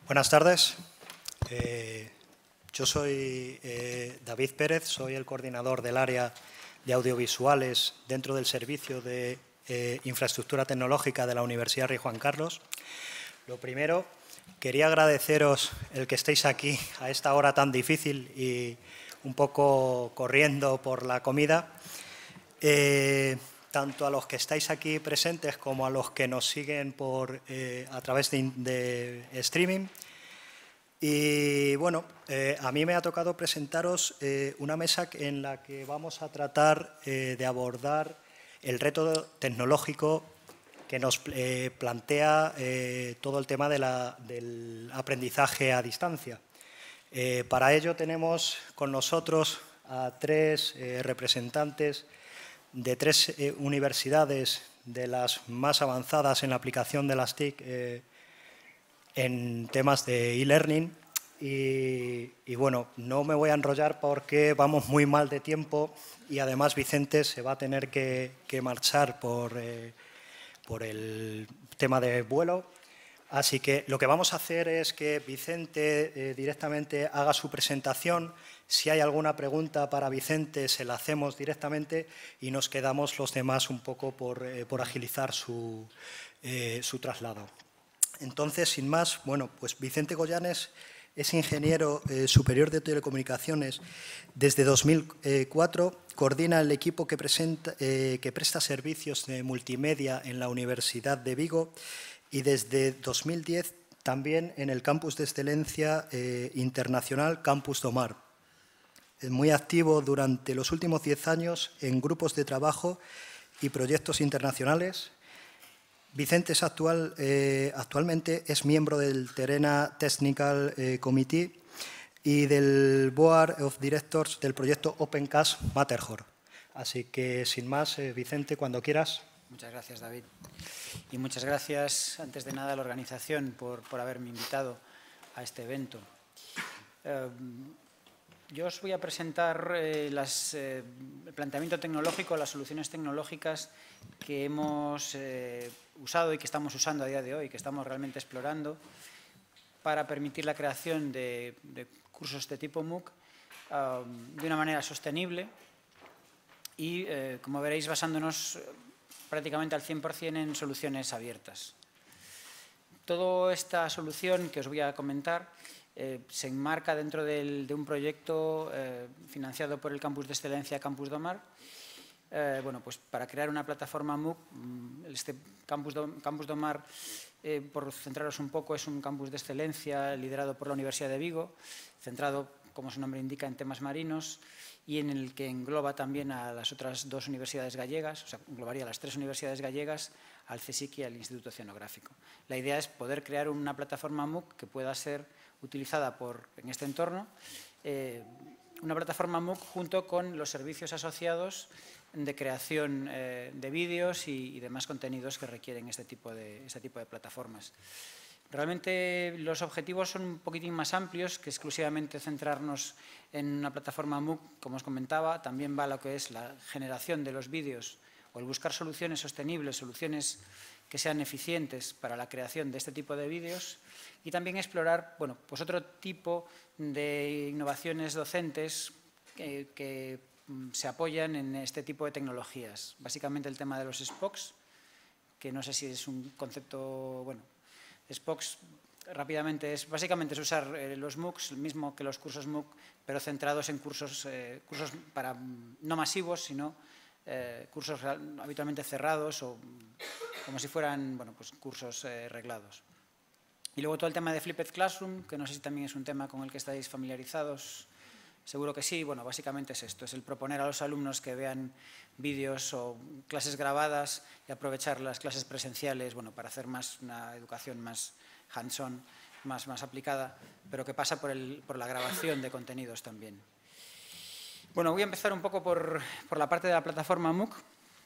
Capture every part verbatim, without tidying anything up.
Buenas tardes. Eh, yo soy eh, David Pérez, soy el coordinador del área de audiovisuales dentro del Servicio de eh, Infraestructura Tecnológica de la Universidad Rey Juan Carlos. Lo primero, quería agradeceros el que estéis aquí a esta hora tan difícil y un poco corriendo por la comida. Eh, tanto a los que estáis aquí presentes como a los que nos siguen por, eh, a través de, de streaming. Y bueno, eh, a mí me ha tocado presentaros eh, una mesa en la que vamos a tratar eh, de abordar el reto tecnológico que nos eh, plantea eh, todo el tema de la, del aprendizaje a distancia. Eh, para ello tenemos con nosotros a tres eh, representantes de tres eh, universidades de las más avanzadas en la aplicación de las T I C eh, en temas de e-learning y, y, bueno, no me voy a enrollar porque vamos muy mal de tiempo y además Vicente se va a tener que, que marchar por, eh, por el tema de vuelo. Así que lo que vamos a hacer es que Vicente eh, directamente haga su presentación. Si hay alguna pregunta para Vicente, se la hacemos directamente y nos quedamos los demás un poco por, eh, por agilizar su, eh, su traslado. Entonces, sin más, bueno, pues Vicente Goyanes es ingeniero eh, superior de telecomunicaciones desde dos mil cuatro, coordina el equipo que, presenta, eh, que presta servicios de multimedia en la Universidad de Vigo y desde dos mil diez también en el Campus de Excelencia eh, Internacional Campus do Mar. Es muy activo durante los últimos diez años en grupos de trabajo y proyectos internacionales. Vicente es actual, eh, actualmente es miembro del Terena Technical eh, Committee y del Board of Directors del proyecto OpenCast Matterhorn. Así que, sin más, eh, Vicente, cuando quieras. Muchas gracias, David. Y muchas gracias, antes de nada, a la organización por, por haberme invitado a este evento. Eh, yo os voy a presentar eh, las, eh, el planteamiento tecnológico, las soluciones tecnológicas que hemos eh, usado y que estamos usando a día de hoy, que estamos realmente explorando para permitir la creación de, de cursos de tipo MOOC uh, de una manera sostenible y, eh, como veréis, basándonos prácticamente al cien por cien en soluciones abiertas. Toda esta solución que os voy a comentar eh, se enmarca dentro del, de un proyecto eh, financiado por el Campus de Excelencia Campus do Mar. Eh, bueno, pues para crear una plataforma MOOC, este Campus do, Campus do Mar, eh, por centraros un poco, es un campus de excelencia liderado por la Universidad de Vigo, centrado, como su nombre indica, en temas marinos y en el que engloba también a las otras dos universidades gallegas, o sea, englobaría a las tres universidades gallegas, al CSIC y al Instituto Oceanográfico. La idea es poder crear una plataforma MOOC que pueda ser utilizada por, en este entorno, eh, una plataforma MOOC junto con los servicios asociados de creación eh, de vídeos y, y demás contenidos que requieren este tipo de, este tipo de plataformas. Realmente los objetivos son un poquitín más amplios que exclusivamente centrarnos en una plataforma MOOC, como os comentaba. También va lo que es la generación de los vídeos o el buscar soluciones sostenibles, soluciones que sean eficientes para la creación de este tipo de vídeos y también explorar, bueno, pues otro tipo de innovaciones docentes que, que se apoyan en este tipo de tecnologías. Básicamente el tema de los S P O Cs, que no sé si es un concepto, bueno, S P O Cs rápidamente es, básicamente es usar eh, los MOOCs, el mismo que los cursos MOOC, pero centrados en cursos, eh, cursos para no masivos, sino eh, cursos real, habitualmente cerrados o como si fueran, bueno, pues cursos eh, reglados. Y luego todo el tema de Flipped Classroom, que no sé si también es un tema con el que estáis familiarizados. Seguro que sí. Bueno, básicamente es esto, es el proponer a los alumnos que vean vídeos o clases grabadas y aprovechar las clases presenciales, bueno, para hacer más una educación más hands-on, más, más aplicada, pero que pasa por, el, por la grabación de contenidos también. Bueno, voy a empezar un poco por, por la parte de la plataforma MOOC.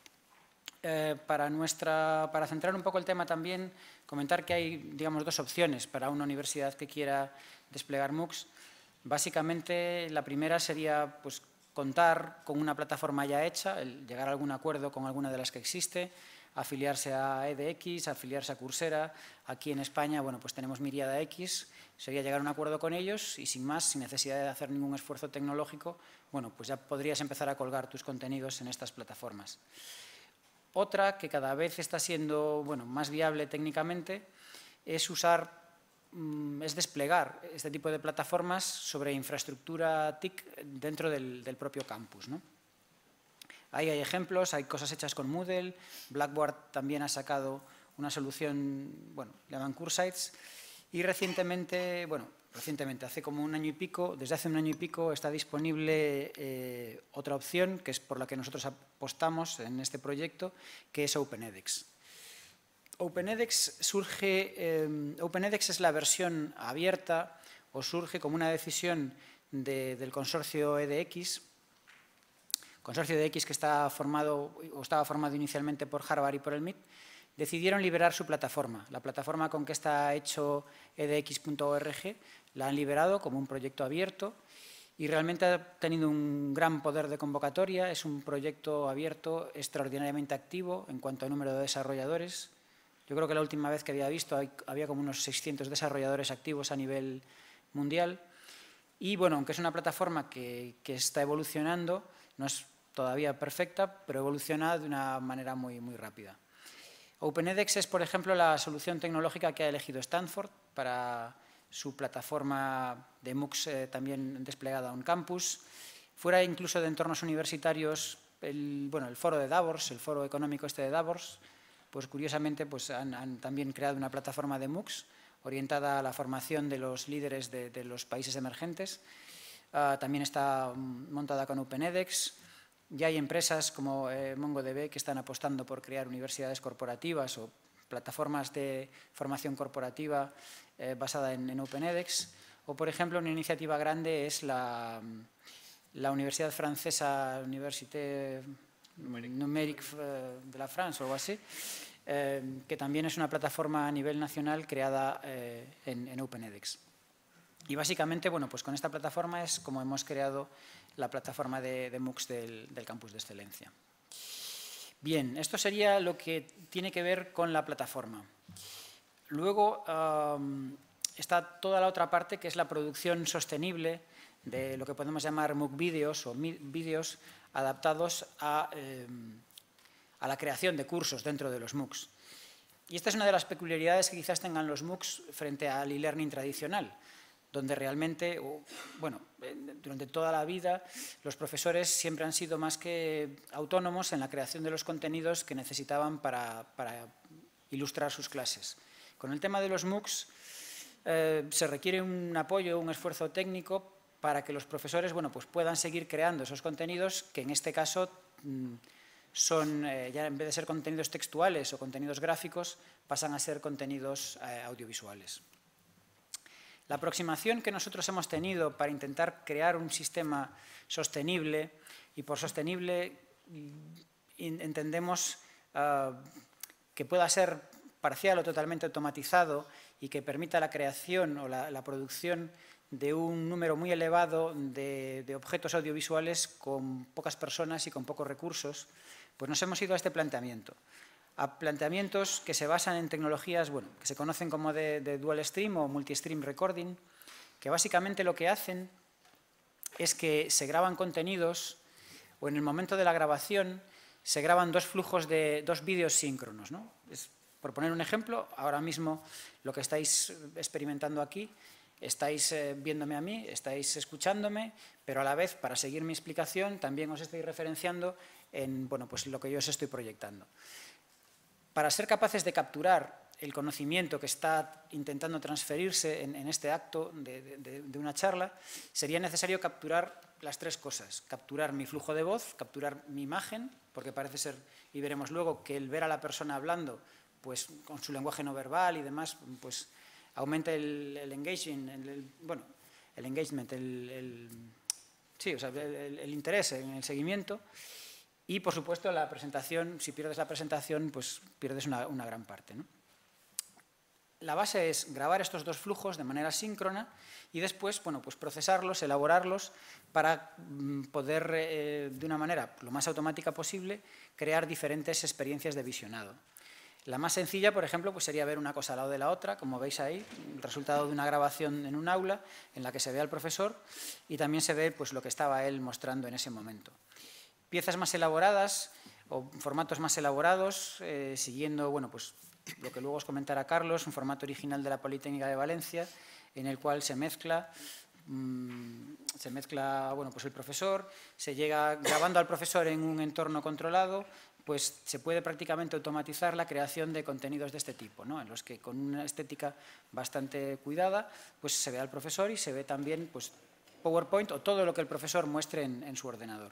Eh, para, nuestra, para centrar un poco el tema también, comentar que hay, digamos, dos opciones para una universidad que quiera desplegar MOOCs. Básicamente, la primera sería pues, contar con una plataforma ya hecha, el llegar a algún acuerdo con alguna de las que existe, afiliarse a edX, afiliarse a Coursera. Aquí en España, bueno, pues tenemos Miriada X, sería llegar a un acuerdo con ellos y sin más, sin necesidad de hacer ningún esfuerzo tecnológico, bueno, pues ya podrías empezar a colgar tus contenidos en estas plataformas. Otra que cada vez está siendo, bueno, más viable técnicamente es usar, es desplegar este tipo de plataformas sobre infraestructura T I C dentro del, del propio campus, ¿no? Ahí hay ejemplos, hay cosas hechas con Moodle, Blackboard también ha sacado una solución, bueno, le llaman Coursites, y recientemente, bueno, recientemente, hace como un año y pico, desde hace un año y pico está disponible eh, otra opción, que es por la que nosotros apostamos en este proyecto, que es OpenEdX. OpenEdX surge, eh, OpenEdX es la versión abierta o surge como una decisión de, del consorcio edX, consorcio edX que está formado, o estaba formado inicialmente por Harvard y por el M I T, decidieron liberar su plataforma. La plataforma con que está hecho edx punto org la han liberado como un proyecto abierto y realmente ha tenido un gran poder de convocatoria. Es un proyecto abierto extraordinariamente activo en cuanto a número de desarrolladores. Yo creo que la última vez que había visto había como unos seiscientos desarrolladores activos a nivel mundial. Y bueno, aunque es una plataforma que, que está evolucionando, no es todavía perfecta, pero evoluciona de una manera muy, muy rápida. OpenEdX es, por ejemplo, la solución tecnológica que ha elegido Stanford para su plataforma de MOOCs eh, también desplegada on campus. Fuera incluso de entornos universitarios, el, bueno, el foro de Davos, el foro económico este de Davos, pues curiosamente pues han, han también creado una plataforma de MOOCs orientada a la formación de los líderes de, de los países emergentes. Uh, también está montada con OpenEdX. Ya hay empresas como eh, MongoDB que están apostando por crear universidades corporativas o plataformas de formación corporativa eh, basada en, en OpenEdX. O, por ejemplo, una iniciativa grande es la, la Universidad Francesa, Université Numérique de la France o algo así, eh, que también es una plataforma a nivel nacional creada eh, en, en OpenEdX. Y básicamente, bueno, pues con esta plataforma es como hemos creado la plataforma de, de MOOCs del, del Campus de Excelencia. Bien, esto sería lo que tiene que ver con la plataforma. Luego um, está toda la otra parte, que es la producción sostenible de lo que podemos llamar MOOC vídeos o vídeos adaptados a, eh, a la creación de cursos dentro de los MOOCs. Y esta es una de las peculiaridades que quizás tengan los MOOCs frente al e-learning tradicional, donde realmente, bueno, durante toda la vida los profesores siempre han sido más que autónomos en la creación de los contenidos que necesitaban para, para ilustrar sus clases. Con el tema de los MOOCs eh, se requiere un apoyo, un esfuerzo técnico para que los profesores, bueno, pues puedan seguir creando esos contenidos que en este caso son, eh, ya en vez de ser contenidos textuales o contenidos gráficos, pasan a ser contenidos eh, audiovisuales. La aproximación que nosotros hemos tenido para intentar crear un sistema sostenible, y por sostenible entendemos uh, que pueda ser parcial o totalmente automatizado y que permita la creación o la, la producción de un número muy elevado de, de objetos audiovisuales con pocas personas y con pocos recursos, pues nos hemos ido a este planteamiento. A planteamientos que se basan en tecnologías, bueno, que se conocen como de, de dual stream o multi-stream recording, que básicamente lo que hacen es que se graban contenidos o en el momento de la grabación se graban dos flujos de dos vídeos síncronos, ¿no? Es, por poner un ejemplo, ahora mismo lo que estáis experimentando aquí, estáis eh, viéndome a mí, estáis escuchándome, pero a la vez, para seguir mi explicación, también os estoy referenciando en, bueno, pues lo que yo os estoy proyectando. Para ser capaces de capturar el conocimiento que está intentando transferirse en, en este acto de, de, de una charla, sería necesario capturar las tres cosas. Capturar mi flujo de voz, capturar mi imagen, porque parece ser, y veremos luego, que el ver a la persona hablando, pues con su lenguaje no verbal y demás, pues aumenta el, el engagement, el, el, bueno, el engagement, el, el, sí, o sea, el, el interés en el seguimiento. Y, por supuesto, la presentación, si pierdes la presentación, pues pierdes una, una gran parte, ¿no? La base es grabar estos dos flujos de manera síncrona y después, bueno, pues procesarlos, elaborarlos para poder, eh, de una manera lo más automática posible, crear diferentes experiencias de visionado. La más sencilla, por ejemplo, pues sería ver una cosa al lado de la otra, como veis ahí, el resultado de una grabación en un aula en la que se ve al profesor y también se ve pues, lo que estaba él mostrando en ese momento. Piezas más elaboradas o formatos más elaborados, eh, siguiendo bueno, pues, lo que luego os comentará Carlos, un formato original de la Politécnica de Valencia, en el cual se mezcla, mmm, se mezcla bueno, pues el profesor, se llega grabando al profesor en un entorno controlado, pues se puede prácticamente automatizar la creación de contenidos de este tipo, ¿no? En los que con una estética bastante cuidada pues se ve al profesor y se ve también pues, PowerPoint o todo lo que el profesor muestre en, en su ordenador.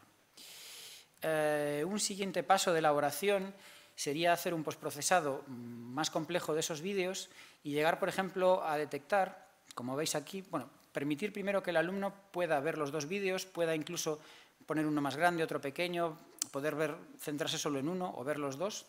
Eh, un siguiente paso de elaboración sería hacer un postprocesado más complejo de esos vídeos y llegar, por ejemplo, a detectar, como veis aquí, bueno, permitir primero que el alumno pueda ver los dos vídeos, pueda incluso poner uno más grande, otro pequeño, poder ver, centrarse solo en uno o ver los dos,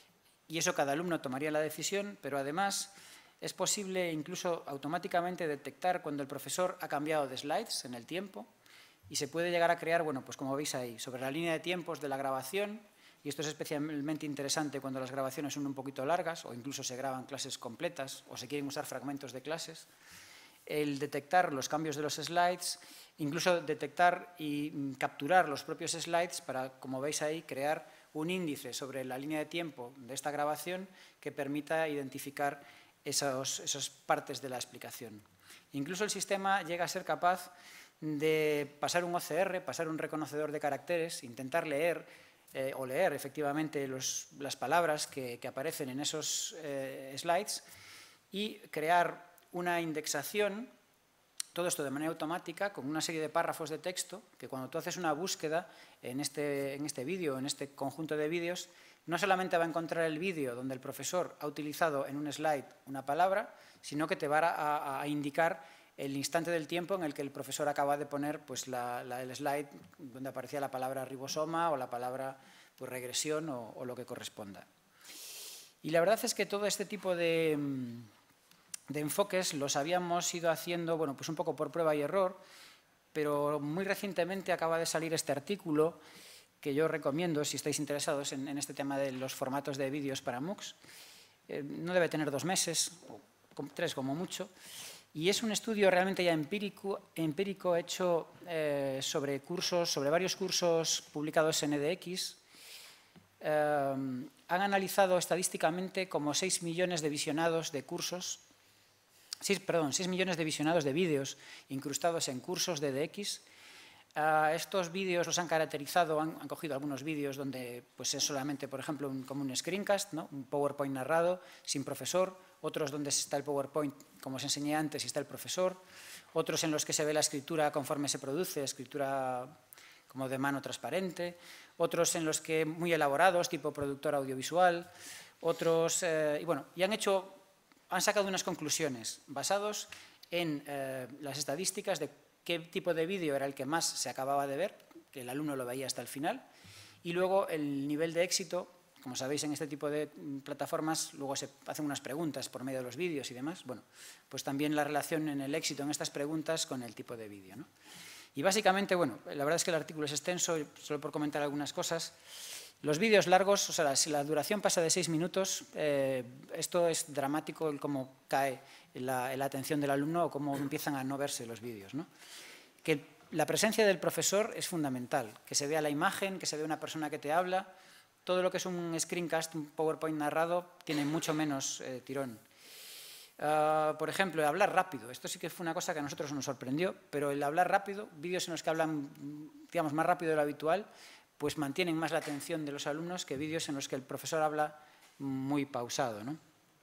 y eso cada alumno tomaría la decisión, pero además es posible incluso automáticamente detectar cuando el profesor ha cambiado de slides en el tiempo y se puede llegar a crear, bueno, pues como veis ahí, sobre la línea de tiempos de la grabación, y esto es especialmente interesante cuando las grabaciones son un poquito largas o incluso se graban clases completas o se quieren usar fragmentos de clases, el detectar los cambios de los slides, incluso detectar y capturar los propios slides para, como veis ahí, crear un índice sobre la línea de tiempo de esta grabación que permita identificar esos, esas partes de la explicación. Incluso el sistema llega a ser capaz de pasar un O C R, pasar un reconocedor de caracteres, intentar leer eh, o leer efectivamente los, las palabras que, que aparecen en esos eh, slides y crear una indexación, todo esto de manera automática, con una serie de párrafos de texto que cuando tú haces una búsqueda en este, en este vídeo, en este conjunto de vídeos, no solamente va a encontrar el vídeo donde el profesor ha utilizado en un slide una palabra, sino que te va a, a indicar el instante del tiempo en el que el profesor acaba de poner pues, la, la, el slide donde aparecía la palabra ribosoma o la palabra pues, regresión o, o lo que corresponda. Y la verdad es que todo este tipo de... de enfoques los habíamos ido haciendo, bueno, pues un poco por prueba y error, pero muy recientemente acaba de salir este artículo que yo recomiendo si estáis interesados en, en este tema de los formatos de vídeos para MOOCs. Eh, no debe tener dos meses, o tres como mucho, y es un estudio realmente ya empírico, empírico hecho eh, sobre cursos, sobre varios cursos publicados en E D X. Eh, han analizado estadísticamente como seis millones de visionados de cursos, seis, perdón, seis millones de visionados de vídeos incrustados en cursos de E D X. Uh, estos vídeos los han caracterizado, han, han cogido algunos vídeos donde pues, es solamente, por ejemplo, un, como un screencast, ¿no? Un PowerPoint narrado, sin profesor, otros donde está el PowerPoint, como os enseñé antes, y está el profesor, otros en los que se ve la escritura conforme se produce, escritura como de mano transparente, otros en los que muy elaborados, tipo productor audiovisual, otros, eh, y bueno, y han hecho, han sacado unas conclusiones basados en eh, las estadísticas de qué tipo de vídeo era el que más se acababa de ver, que el alumno lo veía hasta el final, y luego el nivel de éxito. Como sabéis, en este tipo de plataformas luego se hacen unas preguntas por medio de los vídeos y demás. Bueno, pues también la relación en el éxito en estas preguntas con el tipo de vídeo, ¿no? Y básicamente, bueno, la verdad es que el artículo es extenso, solo por comentar algunas cosas. Los vídeos largos, o sea, si la duración pasa de seis minutos, eh, esto es dramático el cómo cae la, la atención del alumno o cómo empiezan a no verse los vídeos, ¿no? Que la presencia del profesor es fundamental, que se vea la imagen, que se vea una persona que te habla. Todo lo que es un screencast, un PowerPoint narrado, tiene mucho menos eh, tirón. Uh, por ejemplo, el hablar rápido. Esto sí que fue una cosa que a nosotros nos sorprendió, pero el hablar rápido, vídeos en los que hablan, digamos, más rápido de lo habitual, pues mantienen más la atención de los alumnos que vídeos en los que el profesor habla muy pausado, ¿no?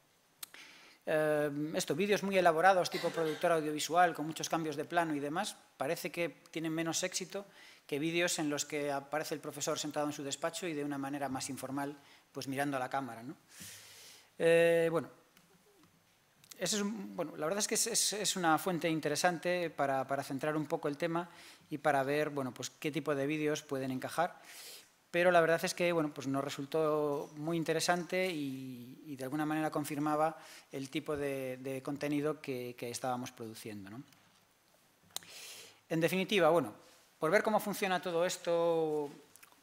Uh, esto, vídeos muy elaborados, tipo productor audiovisual, con muchos cambios de plano y demás, parece que tienen menos éxito que vídeos en los que aparece el profesor sentado en su despacho y de una manera más informal, pues mirando a la cámara, ¿no? Eh, bueno, eso es, bueno, la verdad es que es, es, es una fuente interesante para, para centrar un poco el tema y para ver, bueno, pues qué tipo de vídeos pueden encajar, pero la verdad es que, bueno, pues nos resultó muy interesante y, y de alguna manera confirmaba el tipo de, de contenido que, que estábamos produciendo, ¿no? En definitiva, bueno, por ver cómo funciona todo esto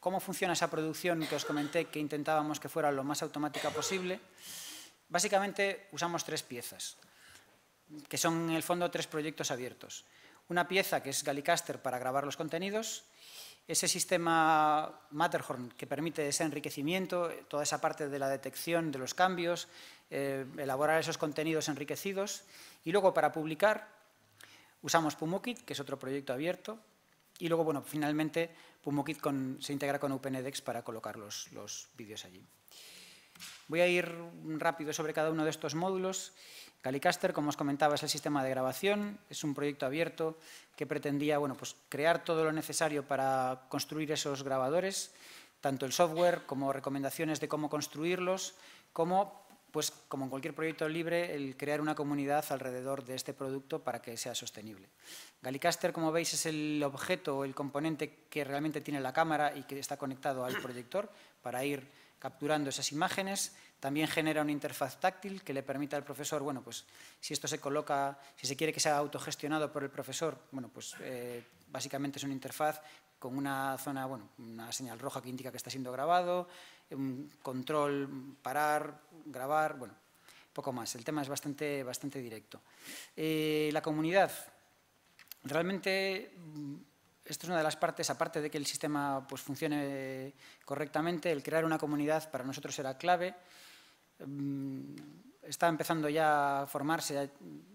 ¿cómo funciona esa producción que os comenté que intentábamos que fuera lo más automática posible? Básicamente usamos tres piezas, que son en el fondo tres proyectos abiertos. Una pieza que es Gallicaster para grabar los contenidos, ese sistema Matterhorn que permite ese enriquecimiento, toda esa parte de la detección de los cambios, eh, elaborar esos contenidos enriquecidos. Y luego para publicar usamos Pumukit, que es otro proyecto abierto. Y luego, bueno, finalmente Pumukit con, se integra con OpenEDX para colocar los, los vídeos allí. Voy a ir rápido sobre cada uno de estos módulos. Gallicaster, como os comentaba, es el sistema de grabación, es un proyecto abierto que pretendía bueno, pues, crear todo lo necesario para construir esos grabadores, tanto el software como recomendaciones de cómo construirlos, como, pues, como en cualquier proyecto libre, el crear una comunidad alrededor de este producto para que sea sostenible. Gallicaster, como veis, es el objeto o el componente que realmente tiene la cámara y que está conectado al proyector para ir capturando esas imágenes. También genera una interfaz táctil que le permite al profesor, bueno, pues si esto se coloca, si se quiere que sea autogestionado por el profesor, bueno, pues eh, básicamente es una interfaz con una zona, bueno, una señal roja que indica que está siendo grabado, un control, parar, grabar, bueno, poco más. El tema es bastante, bastante directo. Eh, la comunidad, realmente... Esto es una de las partes, aparte de que el sistema pues, funcione correctamente, el crear una comunidad para nosotros era clave. Está empezando ya a formarse,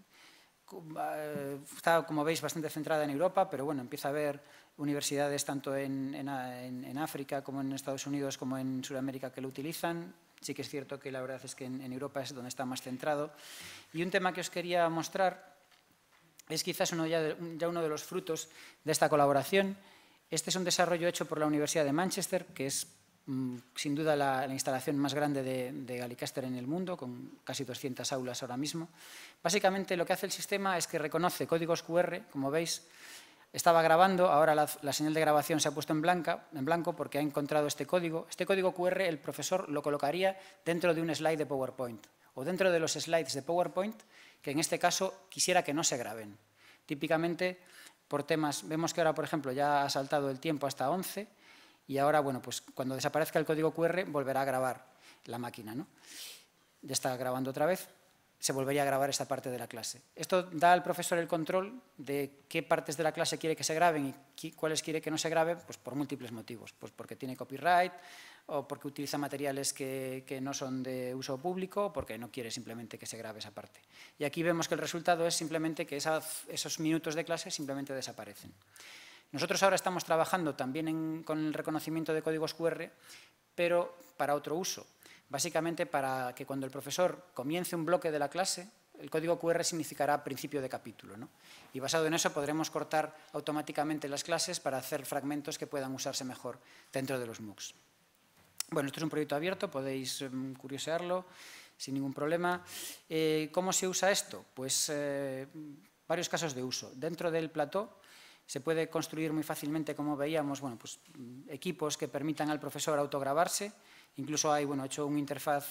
está, como veis, bastante centrada en Europa, pero bueno, empieza a haber universidades tanto en, en, en África como en Estados Unidos como en Sudamérica que lo utilizan. Sí que es cierto que la verdad es que en, en Europa es donde está más centrado. Y un tema que os quería mostrar es quizás uno ya, de, ya uno de los frutos de esta colaboración. Este es un desarrollo hecho por la Universidad de Manchester, que es mmm, sin duda la, la instalación más grande de, de Gallicaster en el mundo, con casi doscientas aulas ahora mismo. Básicamente lo que hace el sistema es que reconoce códigos cu erre, como veis, estaba grabando, ahora la, la señal de grabación se ha puesto en, blanca, en blanco porque ha encontrado este código. Este código cu erre el profesor lo colocaría dentro de un slide de PowerPoint o dentro de los slides de PowerPoint que en este caso quisiera que no se graben. Típicamente, por temas, vemos que ahora, por ejemplo, ya ha saltado el tiempo hasta once y ahora, bueno, pues cuando desaparezca el código cu erre volverá a grabar la máquina, ¿no? Ya está grabando otra vez, se volvería a grabar esta parte de la clase. Esto da al profesor el control de qué partes de la clase quiere que se graben y cuáles quiere que no se graben, pues por múltiples motivos, pues porque tiene copyright, o porque utiliza materiales que, que no son de uso público, o porque no quiere simplemente que se grabe esa parte. Y aquí vemos que el resultado es simplemente que esa, esos minutos de clase simplemente desaparecen. Nosotros ahora estamos trabajando también en, con el reconocimiento de códigos cu erre, pero para otro uso. Básicamente para que cuando el profesor comience un bloque de la clase, el código cu erre significará principio de capítulo, ¿no? Y basado en eso podremos cortar automáticamente las clases para hacer fragmentos que puedan usarse mejor dentro de los MOOCs. Bueno, esto es un proyecto abierto, podéis um, curiosearlo sin ningún problema. Eh, ¿Cómo se usa esto? Pues eh, varios casos de uso. Dentro del plató se puede construir muy fácilmente, como veíamos, bueno, pues, equipos que permitan al profesor autograbarse. Incluso hay, bueno, hecho un interfaz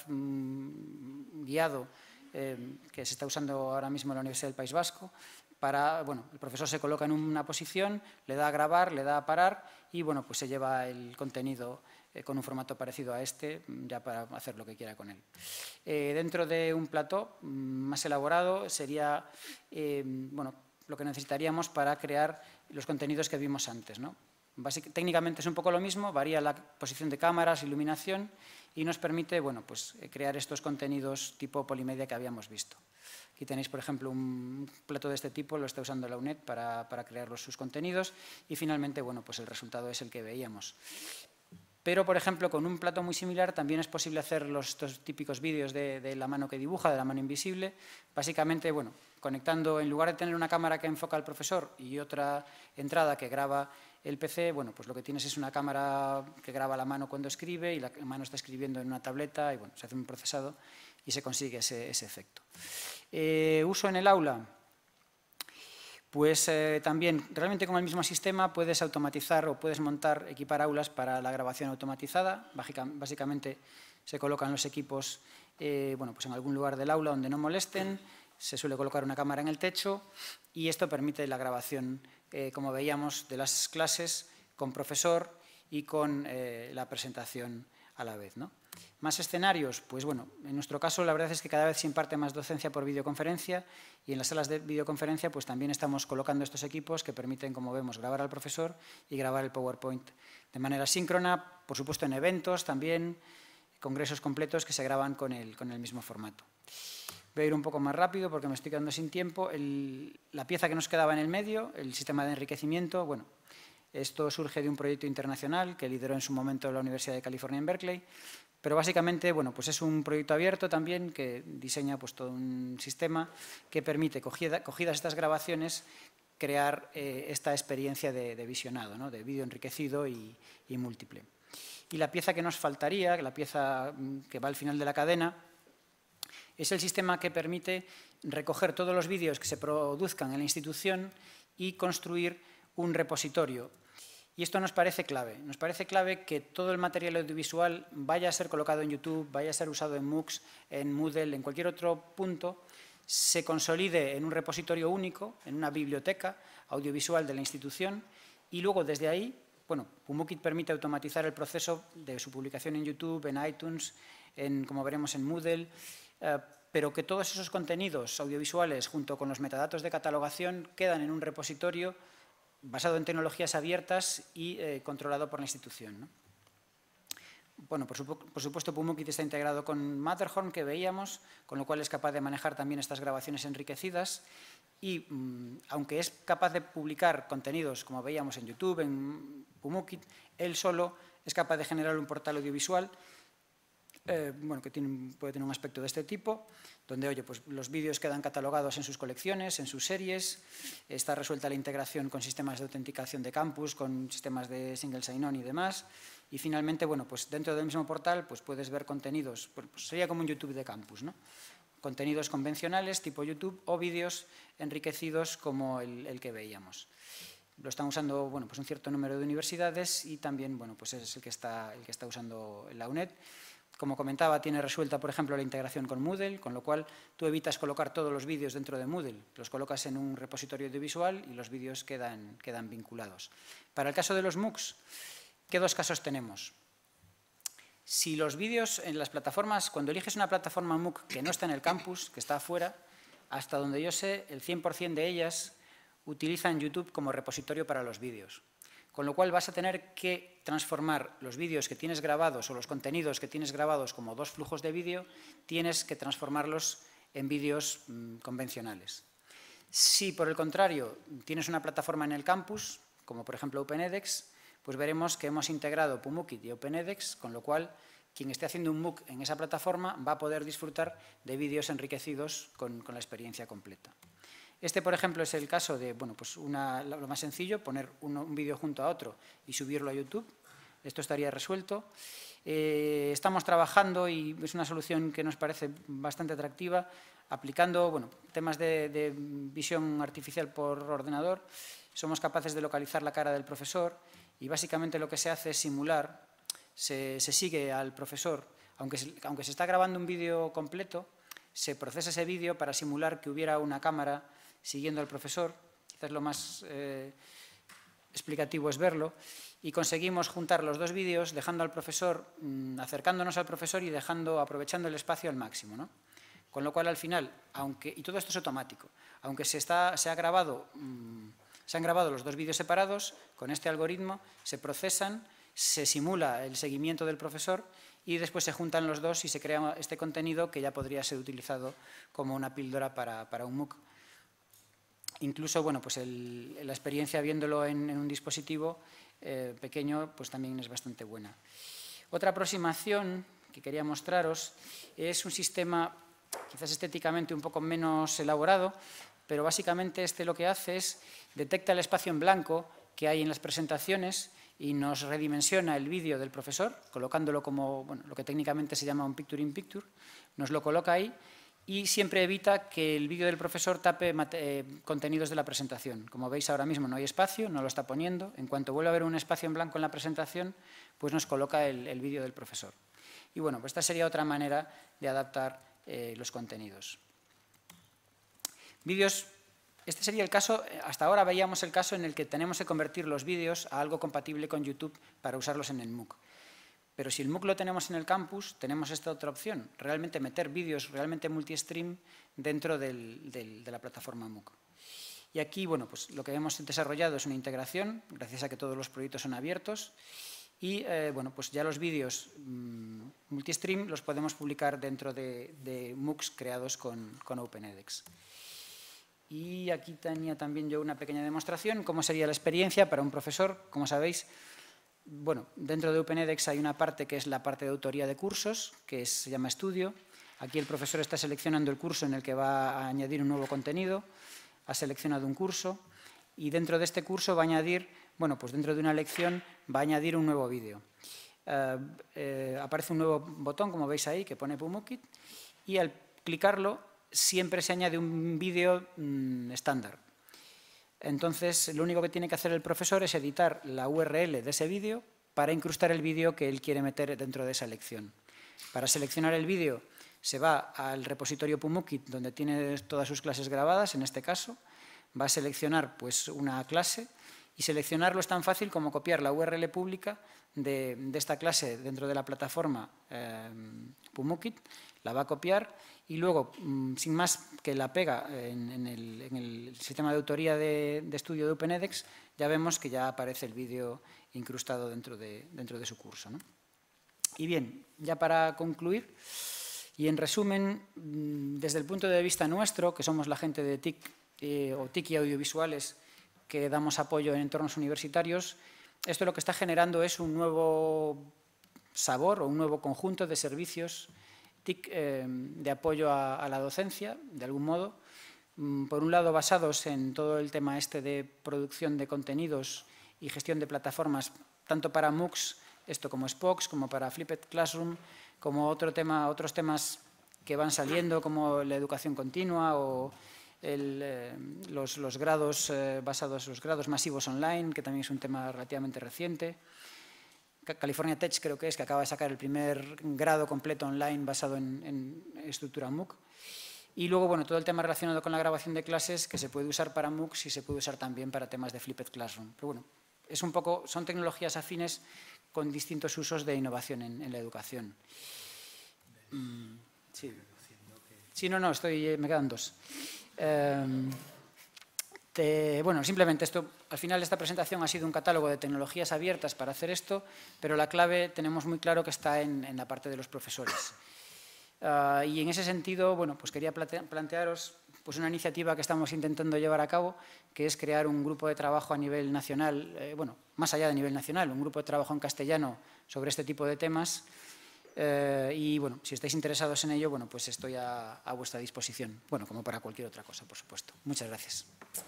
mmm, guiado eh, que se está usando ahora mismo en la Universidad del País Vasco. Para, bueno, el profesor se coloca en una posición, le da a grabar, le da a parar y, bueno, pues se lleva el contenido con un formato parecido a este, ya para hacer lo que quiera con él. Eh, dentro de un plató más elaborado sería eh, bueno, lo que necesitaríamos para crear los contenidos que vimos antes, ¿no? Básic, técnicamente es un poco lo mismo, varía la posición de cámaras, iluminación y nos permite bueno, pues, crear estos contenidos tipo polimedia que habíamos visto. Aquí tenéis, por ejemplo, un plató de este tipo, lo está usando la U N E D para, para crear los, sus contenidos y finalmente bueno, pues el resultado es el que veíamos. Pero, por ejemplo, con un plató muy similar también es posible hacer los, estos típicos vídeos de, de la mano que dibuja, de la mano invisible. Básicamente, bueno, conectando, en lugar de tener una cámara que enfoca al profesor y otra entrada que graba el P C, bueno, pues lo que tienes es una cámara que graba la mano cuando escribe y la mano está escribiendo en una tableta y, bueno, se hace un procesado y se consigue ese, ese efecto. Eh, uso en el aula. Pues eh, también, realmente con el mismo sistema puedes automatizar o puedes montar, equipar aulas para la grabación automatizada. Básicamente se colocan los equipos eh, bueno, pues en algún lugar del aula donde no molesten, se suele colocar una cámara en el techo y esto permite la grabación, eh, como veíamos, de las clases con profesor y con eh, la presentación a la vez, ¿no? Más escenarios, pues bueno, en nuestro caso la verdad es que cada vez se imparte más docencia por videoconferencia y en las salas de videoconferencia pues también estamos colocando estos equipos que permiten, como vemos, grabar al profesor y grabar el PowerPoint de manera síncrona, por supuesto en eventos también, congresos completos que se graban con el, con el mismo formato. Voy a ir un poco más rápido porque me estoy quedando sin tiempo. El, la pieza que nos quedaba en el medio, el sistema de enriquecimiento, bueno, esto surge de un proyecto internacional que lideró en su momento la Universidad de California en Berkeley, pero básicamente bueno, pues es un proyecto abierto también que diseña pues, todo un sistema que permite, cogida, cogidas estas grabaciones, crear eh, esta experiencia de, de visionado, ¿no? De vídeo enriquecido y, y múltiple. Y la pieza que nos faltaría, la pieza que va al final de la cadena, es el sistema que permite recoger todos los vídeos que se produzcan en la institución y construir un repositorio. Y esto nos parece clave. Nos parece clave que todo el material audiovisual vaya a ser colocado en YouTube, vaya a ser usado en MOOCs, en Moodle, en cualquier otro punto, se consolide en un repositorio único, en una biblioteca audiovisual de la institución y luego desde ahí, bueno, PUMUKIT permite automatizar el proceso de su publicación en YouTube, en iTunes, en, como veremos en Moodle, eh, pero que todos esos contenidos audiovisuales junto con los metadatos de catalogación quedan en un repositorio basado en tecnologías abiertas y eh, controlado por la institución, ¿no? Bueno, por, supu por supuesto, PUMUKIT está integrado con Matterhorn, que veíamos, con lo cual es capaz de manejar también estas grabaciones enriquecidas y, mmm, aunque es capaz de publicar contenidos, como veíamos en YouTube, en PUMUKIT, él solo es capaz de generar un portal audiovisual Eh, bueno, que tiene, puede tener un aspecto de este tipo, donde oye, pues, los vídeos quedan catalogados en sus colecciones, en sus series, está resuelta la integración con sistemas de autenticación de campus, con sistemas de single sign-on y demás, y finalmente, bueno, pues dentro del mismo portal pues puedes ver contenidos, pues sería como un YouTube de campus, ¿no? Contenidos convencionales tipo YouTube o vídeos enriquecidos como el, el que veíamos. Lo están usando, bueno, pues un cierto número de universidades y también, bueno, pues es el que está, el que está usando la UNED. Como comentaba, tiene resuelta, por ejemplo, la integración con Moodle, con lo cual tú evitas colocar todos los vídeos dentro de Moodle. Los colocas en un repositorio audiovisual y los vídeos quedan, quedan vinculados. Para el caso de los MOOCs, ¿qué dos casos tenemos? Si los vídeos en las plataformas, cuando eliges una plataforma MOOC que no está en el campus, que está afuera, hasta donde yo sé, el cien por cien de ellas utilizan YouTube como repositorio para los vídeos. Con lo cual vas a tener que transformar los vídeos que tienes grabados o los contenidos que tienes grabados como dos flujos de vídeo, tienes que transformarlos en vídeos mmm, convencionales. Si, por el contrario, tienes una plataforma en el campus, como por ejemplo OpenEDX, pues veremos que hemos integrado PUMUKIT y OpenEDX, con lo cual quien esté haciendo un MOOC en esa plataforma va a poder disfrutar de vídeos enriquecidos con, con la experiencia completa. Este, por ejemplo, es el caso de, bueno, pues una, lo más sencillo, poner uno, un vídeo junto a otro y subirlo a YouTube. Esto estaría resuelto. Eh, estamos trabajando, y es una solución que nos parece bastante atractiva, aplicando bueno, temas de, de visión artificial por ordenador. Somos capaces de localizar la cara del profesor y básicamente lo que se hace es simular, se, se sigue al profesor, aunque se, aunque se está grabando un vídeo completo, se procesa ese vídeo para simular que hubiera una cámara siguiendo al profesor, quizás lo más eh, explicativo es verlo, y conseguimos juntar los dos vídeos dejando al profesor, mmm, acercándonos al profesor y dejando, aprovechando el espacio al máximo, ¿no? Con lo cual al final, aunque, y todo esto es automático, aunque se, está, se, ha grabado, mmm, se han grabado los dos vídeos separados, con este algoritmo se procesan, se simula el seguimiento del profesor y después se juntan los dos y se crea este contenido que ya podría ser utilizado como una píldora para, para un MOOC. Incluso, bueno, pues el, la experiencia viéndolo en, en un dispositivo eh, pequeño, pues también es bastante buena. Otra aproximación que quería mostraros es un sistema quizás estéticamente un poco menos elaborado, pero básicamente este lo que hace es detecta el espacio en blanco que hay en las presentaciones y nos redimensiona el vídeo del profesor, colocándolo como bueno, lo que técnicamente se llama un picture-in-picture, nos lo coloca ahí y siempre evita que el vídeo del profesor tape eh, contenidos de la presentación. Como veis ahora mismo no hay espacio, no lo está poniendo. En cuanto vuelve a haber un espacio en blanco en la presentación, pues nos coloca el, el vídeo del profesor. Y bueno, pues esta sería otra manera de adaptar eh, los contenidos. Vídeos este sería el caso, hasta ahora veíamos el caso en el que tenemos que convertir los vídeos a algo compatible con YouTube para usarlos en el MOOC. Pero si el MOOC lo tenemos en el campus, tenemos esta otra opción, realmente meter vídeos realmente multi-stream dentro del, del, de la plataforma MOOC. Y aquí, bueno, pues lo que hemos desarrollado es una integración, gracias a que todos los proyectos son abiertos, y eh, bueno, pues ya los vídeos mmm, multi-stream los podemos publicar dentro de, de MOOCs creados con, con OpenEdX. Y aquí tenía también yo una pequeña demostración, cómo sería la experiencia para un profesor. Como sabéis, bueno, dentro de OpenEdX hay una parte que es la parte de autoría de cursos, que es, se llama estudio. Aquí el profesor está seleccionando el curso en el que va a añadir un nuevo contenido, ha seleccionado un curso y dentro de este curso va a añadir, bueno, pues dentro de una lección va a añadir un nuevo vídeo. Eh, eh, aparece un nuevo botón, como veis ahí, que pone PumuKit, y al clicarlo siempre se añade un vídeo mmm, estándar. Entonces, lo único que tiene que hacer el profesor es editar la U R L de ese vídeo para incrustar el vídeo que él quiere meter dentro de esa lección. Para seleccionar el vídeo se va al repositorio PumuKit, donde tiene todas sus clases grabadas, en este caso. Va a seleccionar pues, una clase y seleccionarlo es tan fácil como copiar la U R L pública de, de esta clase dentro de la plataforma eh, PumuKit, la va a copiar y luego, sin más que la pega en, en, el, en el sistema de autoría de, de estudio de OpenEdX, ya vemos que ya aparece el vídeo incrustado dentro de, dentro de su curso, ¿no? Y bien, ya para concluir, y en resumen, desde el punto de vista nuestro, que somos la gente de T I C eh, o T I C y audiovisuales que damos apoyo en entornos universitarios, esto lo que está generando es un nuevo sabor o un nuevo conjunto de servicios T I C eh, de apoyo a, a la docencia, de algún modo, por un lado basados en todo el tema este de producción de contenidos y gestión de plataformas, tanto para MOOCs, esto como Spox, como para Flipped Classroom, como otro tema, otros temas que van saliendo, como la educación continua o el, eh, los, los grados eh, basados, los grados masivos online, que también es un tema relativamente reciente. California Tech creo que es, que acaba de sacar el primer grado completo online basado en, en estructura MOOC. Y luego, bueno, todo el tema relacionado con la grabación de clases que se puede usar para MOOCs y se puede usar también para temas de Flipped Classroom. Pero bueno, es un poco, son tecnologías afines con distintos usos de innovación en, en la educación. Mm, sí. sí, no, no, estoy, me quedan dos. Eh, te, bueno, simplemente esto, al final esta presentación ha sido un catálogo de tecnologías abiertas para hacer esto, pero la clave tenemos muy claro que está en, en la parte de los profesores. Uh, y en ese sentido, bueno, pues quería plante plantearos pues una iniciativa que estamos intentando llevar a cabo, que es crear un grupo de trabajo a nivel nacional, eh, bueno, más allá de nivel nacional, un grupo de trabajo en castellano sobre este tipo de temas. Eh, y bueno, si estáis interesados en ello, bueno, pues estoy a, a vuestra disposición. Bueno, como para cualquier otra cosa, por supuesto. Muchas gracias.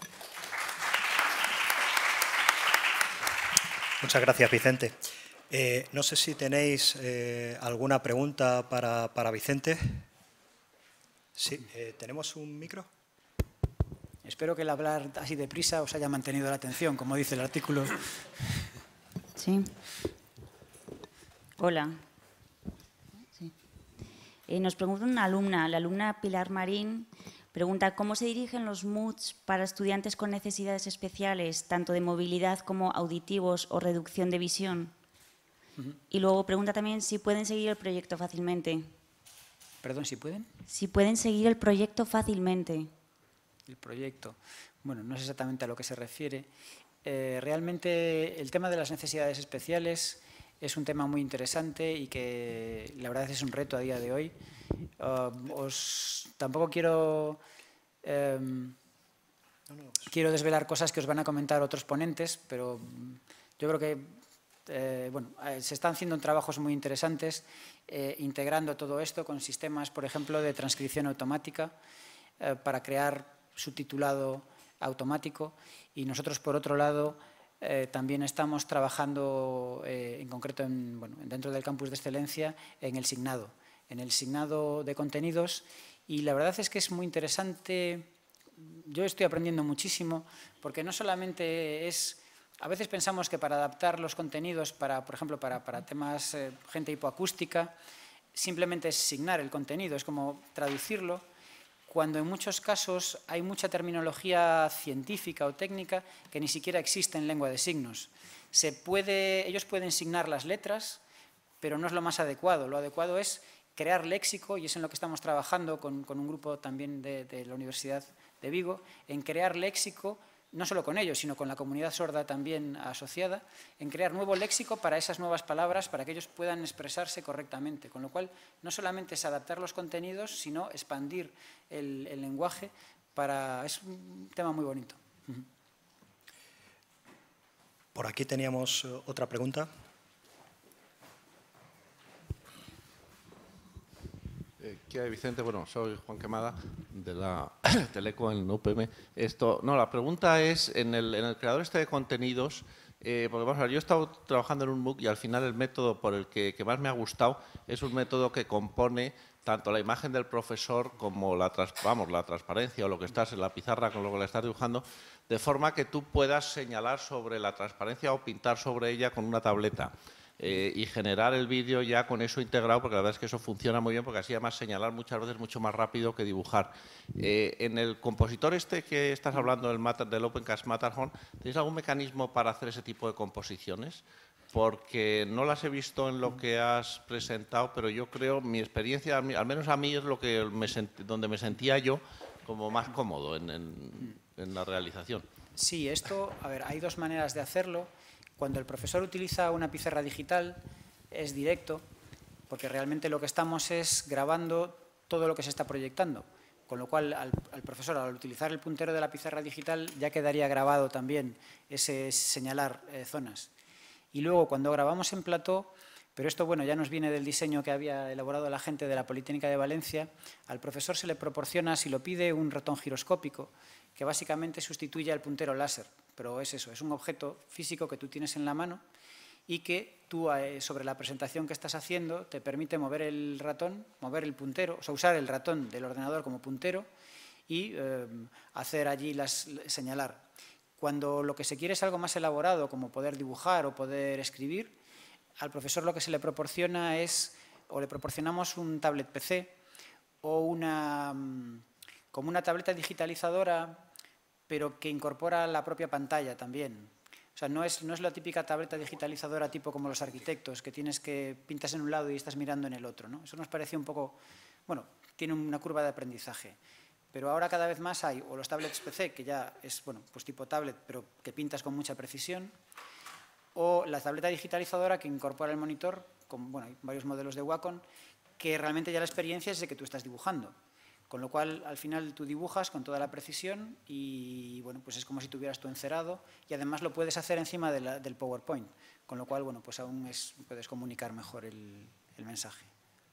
Muchas gracias, Vicente. Eh, no sé si tenéis eh, alguna pregunta para, para Vicente. Sí, eh, ¿tenemos un micro? Espero que el hablar así deprisa os haya mantenido la atención, como dice el artículo. Sí. Hola. Sí. Eh, nos pregunta una alumna, la alumna Pilar Marín, pregunta cómo se dirigen los MOOCs para estudiantes con necesidades especiales, tanto de movilidad como auditivos o reducción de visión. Uh-huh. Y luego pregunta también si pueden seguir el proyecto fácilmente. Perdón, ¿si pueden? Si pueden seguir el proyecto fácilmente. El proyecto. Bueno, no sé exactamente a lo que se refiere. Eh, realmente el tema de las necesidades especiales es un tema muy interesante y que la verdad es un reto a día de hoy. Uh, os, tampoco quiero, eh, quiero desvelar cosas que os van a comentar otros ponentes, pero yo creo que Eh, bueno, eh, se están haciendo trabajos muy interesantes eh, integrando todo esto con sistemas, por ejemplo, de transcripción automática eh, para crear subtitulado automático y nosotros, por otro lado, eh, también estamos trabajando eh, en concreto en, bueno, dentro del campus de excelencia en el signado, en el signado de contenidos y la verdad es que es muy interesante. Yo estoy aprendiendo muchísimo porque no solamente es... A veces pensamos que para adaptar los contenidos, para, por ejemplo, para, para temas, eh, gente hipoacústica, simplemente es signar el contenido, es como traducirlo, cuando en muchos casos hay mucha terminología científica o técnica que ni siquiera existe en lengua de signos. Se puede, ellos pueden signar las letras, pero no es lo más adecuado. Lo adecuado es crear léxico, y es en lo que estamos trabajando con, con un grupo también de, de la Universidad de Vigo, en crear léxico, no solo con ellos, sino con la comunidad sorda también asociada, en crear nuevo léxico para esas nuevas palabras, para que ellos puedan expresarse correctamente. Con lo cual, no solamente es adaptar los contenidos, sino expandir el, el lenguaje para... Es un tema muy bonito. Por aquí teníamos otra pregunta. Eh, ¿Qué hay, Vicente? Bueno, soy Juan Quemada, de la Teleco en U P M. Esto, no, la pregunta es, en el, en el creador este de contenidos, eh, porque vamos a ver, yo he estado trabajando en un MOOC y al final el método por el que, que más me ha gustado es un método que compone tanto la imagen del profesor como la, trans, vamos, la transparencia o lo que estás en la pizarra con lo que le estás dibujando, de forma que tú puedas señalar sobre la transparencia o pintar sobre ella con una tableta. Eh, y generar el vídeo ya con eso integrado, porque la verdad es que eso funciona muy bien, porque así además señalar muchas veces mucho más rápido que dibujar. Eh, en el compositor este que estás hablando, del, Matter, del OpenCast Matterhorn, ¿tenéis algún mecanismo para hacer ese tipo de composiciones? Porque no las he visto en lo que has presentado, pero yo creo, mi experiencia, al menos a mí es lo que me sent, donde me sentía yo como más cómodo en, en, en la realización. Sí, esto, a ver, hay dos maneras de hacerlo. Cuando el profesor utiliza una pizarra digital es directo, porque realmente lo que estamos es grabando todo lo que se está proyectando, con lo cual al, al profesor, al utilizar el puntero de la pizarra digital, ya quedaría grabado también ese señalar eh, zonas. Y luego cuando grabamos en plató, pero esto bueno ya nos viene del diseño que había elaborado la gente de la Politécnica de Valencia, al profesor se le proporciona, si lo pide, un ratón giroscópico, que básicamente sustituye al puntero láser, pero es eso, es un objeto físico que tú tienes en la mano y que tú, eh, sobre la presentación que estás haciendo, te permite mover el ratón, mover el puntero, o sea, usar el ratón del ordenador como puntero y eh, hacer allí las, señalar. Cuando lo que se quiere es algo más elaborado, como poder dibujar o poder escribir, al profesor lo que se le proporciona es, o le proporcionamos un tablet P C o una, como una tableta digitalizadora, pero que incorpora la propia pantalla también. O sea, no es, no es la típica tableta digitalizadora tipo como los arquitectos, que tienes que pintas en un lado y estás mirando en el otro, ¿no? Eso nos parecía un poco, bueno, tiene una curva de aprendizaje. Pero ahora cada vez más hay o los tablets P C, que ya es, bueno, pues tipo tablet, pero que pintas con mucha precisión, o la tableta digitalizadora que incorpora el monitor, con, bueno, hay varios modelos de Wacom, que realmente ya la experiencia es de que tú estás dibujando. Con lo cual, al final, tú dibujas con toda la precisión y, bueno, pues es como si tuvieras tu encerado y además lo puedes hacer encima de la, del PowerPoint. Con lo cual, bueno, pues aún es, puedes comunicar mejor el, el mensaje.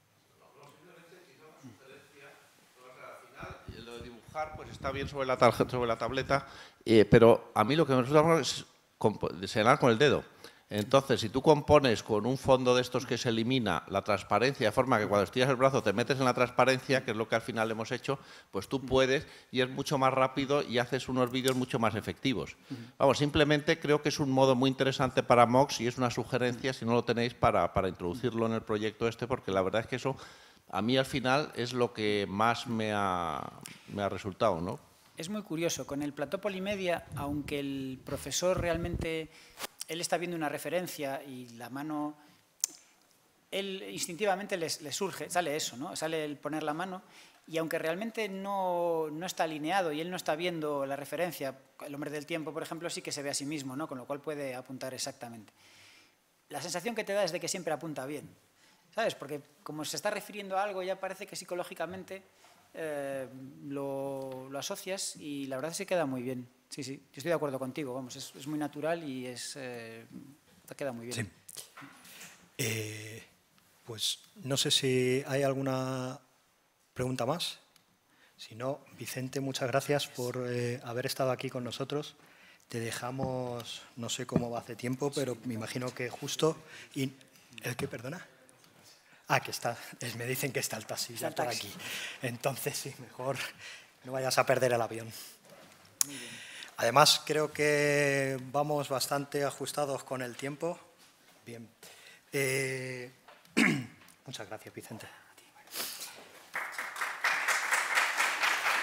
Lo de dibujar pues está bien sobre la, tarjeta, sobre la tableta, eh, pero a mí lo que me resulta es señalar con el dedo. Entonces, si tú compones con un fondo de estos que se elimina la transparencia, de forma que cuando estiras el brazo te metes en la transparencia, que es lo que al final hemos hecho, pues tú puedes y es mucho más rápido y haces unos vídeos mucho más efectivos. Vamos, simplemente creo que es un modo muy interesante para MOOCs y es una sugerencia, si no lo tenéis, para, para introducirlo en el proyecto este, porque la verdad es que eso a mí al final es lo que más me ha, me ha resultado, ¿no? Es muy curioso. Con el plató polimedia, aunque el profesor realmente, él está viendo una referencia y la mano, él instintivamente le, le surge, sale eso, ¿no? Sale el poner la mano y aunque realmente no, no está alineado y él no está viendo la referencia, el hombre del tiempo, por ejemplo, sí que se ve a sí mismo, ¿no? Con lo cual puede apuntar exactamente. La sensación que te da es de que siempre apunta bien, ¿sabes? Porque como se está refiriendo a algo, ya parece que psicológicamente eh, lo, lo asocias y la verdad es que queda muy bien. Sí, sí, yo estoy de acuerdo contigo, vamos, es, es muy natural y es, eh, queda muy bien. Sí. Eh, pues no sé si hay alguna pregunta más. Si no, Vicente, muchas gracias por eh, haber estado aquí con nosotros. Te dejamos, no sé cómo va hace tiempo, pero me imagino que justo. Y, ¿el qué, perdona? Ah, que está, me dicen que está el taxi ya por aquí. Entonces, sí, mejor no vayas a perder el avión. Muy bien. Además, creo que vamos bastante ajustados con el tiempo. Bien. Eh, muchas gracias, Vicente.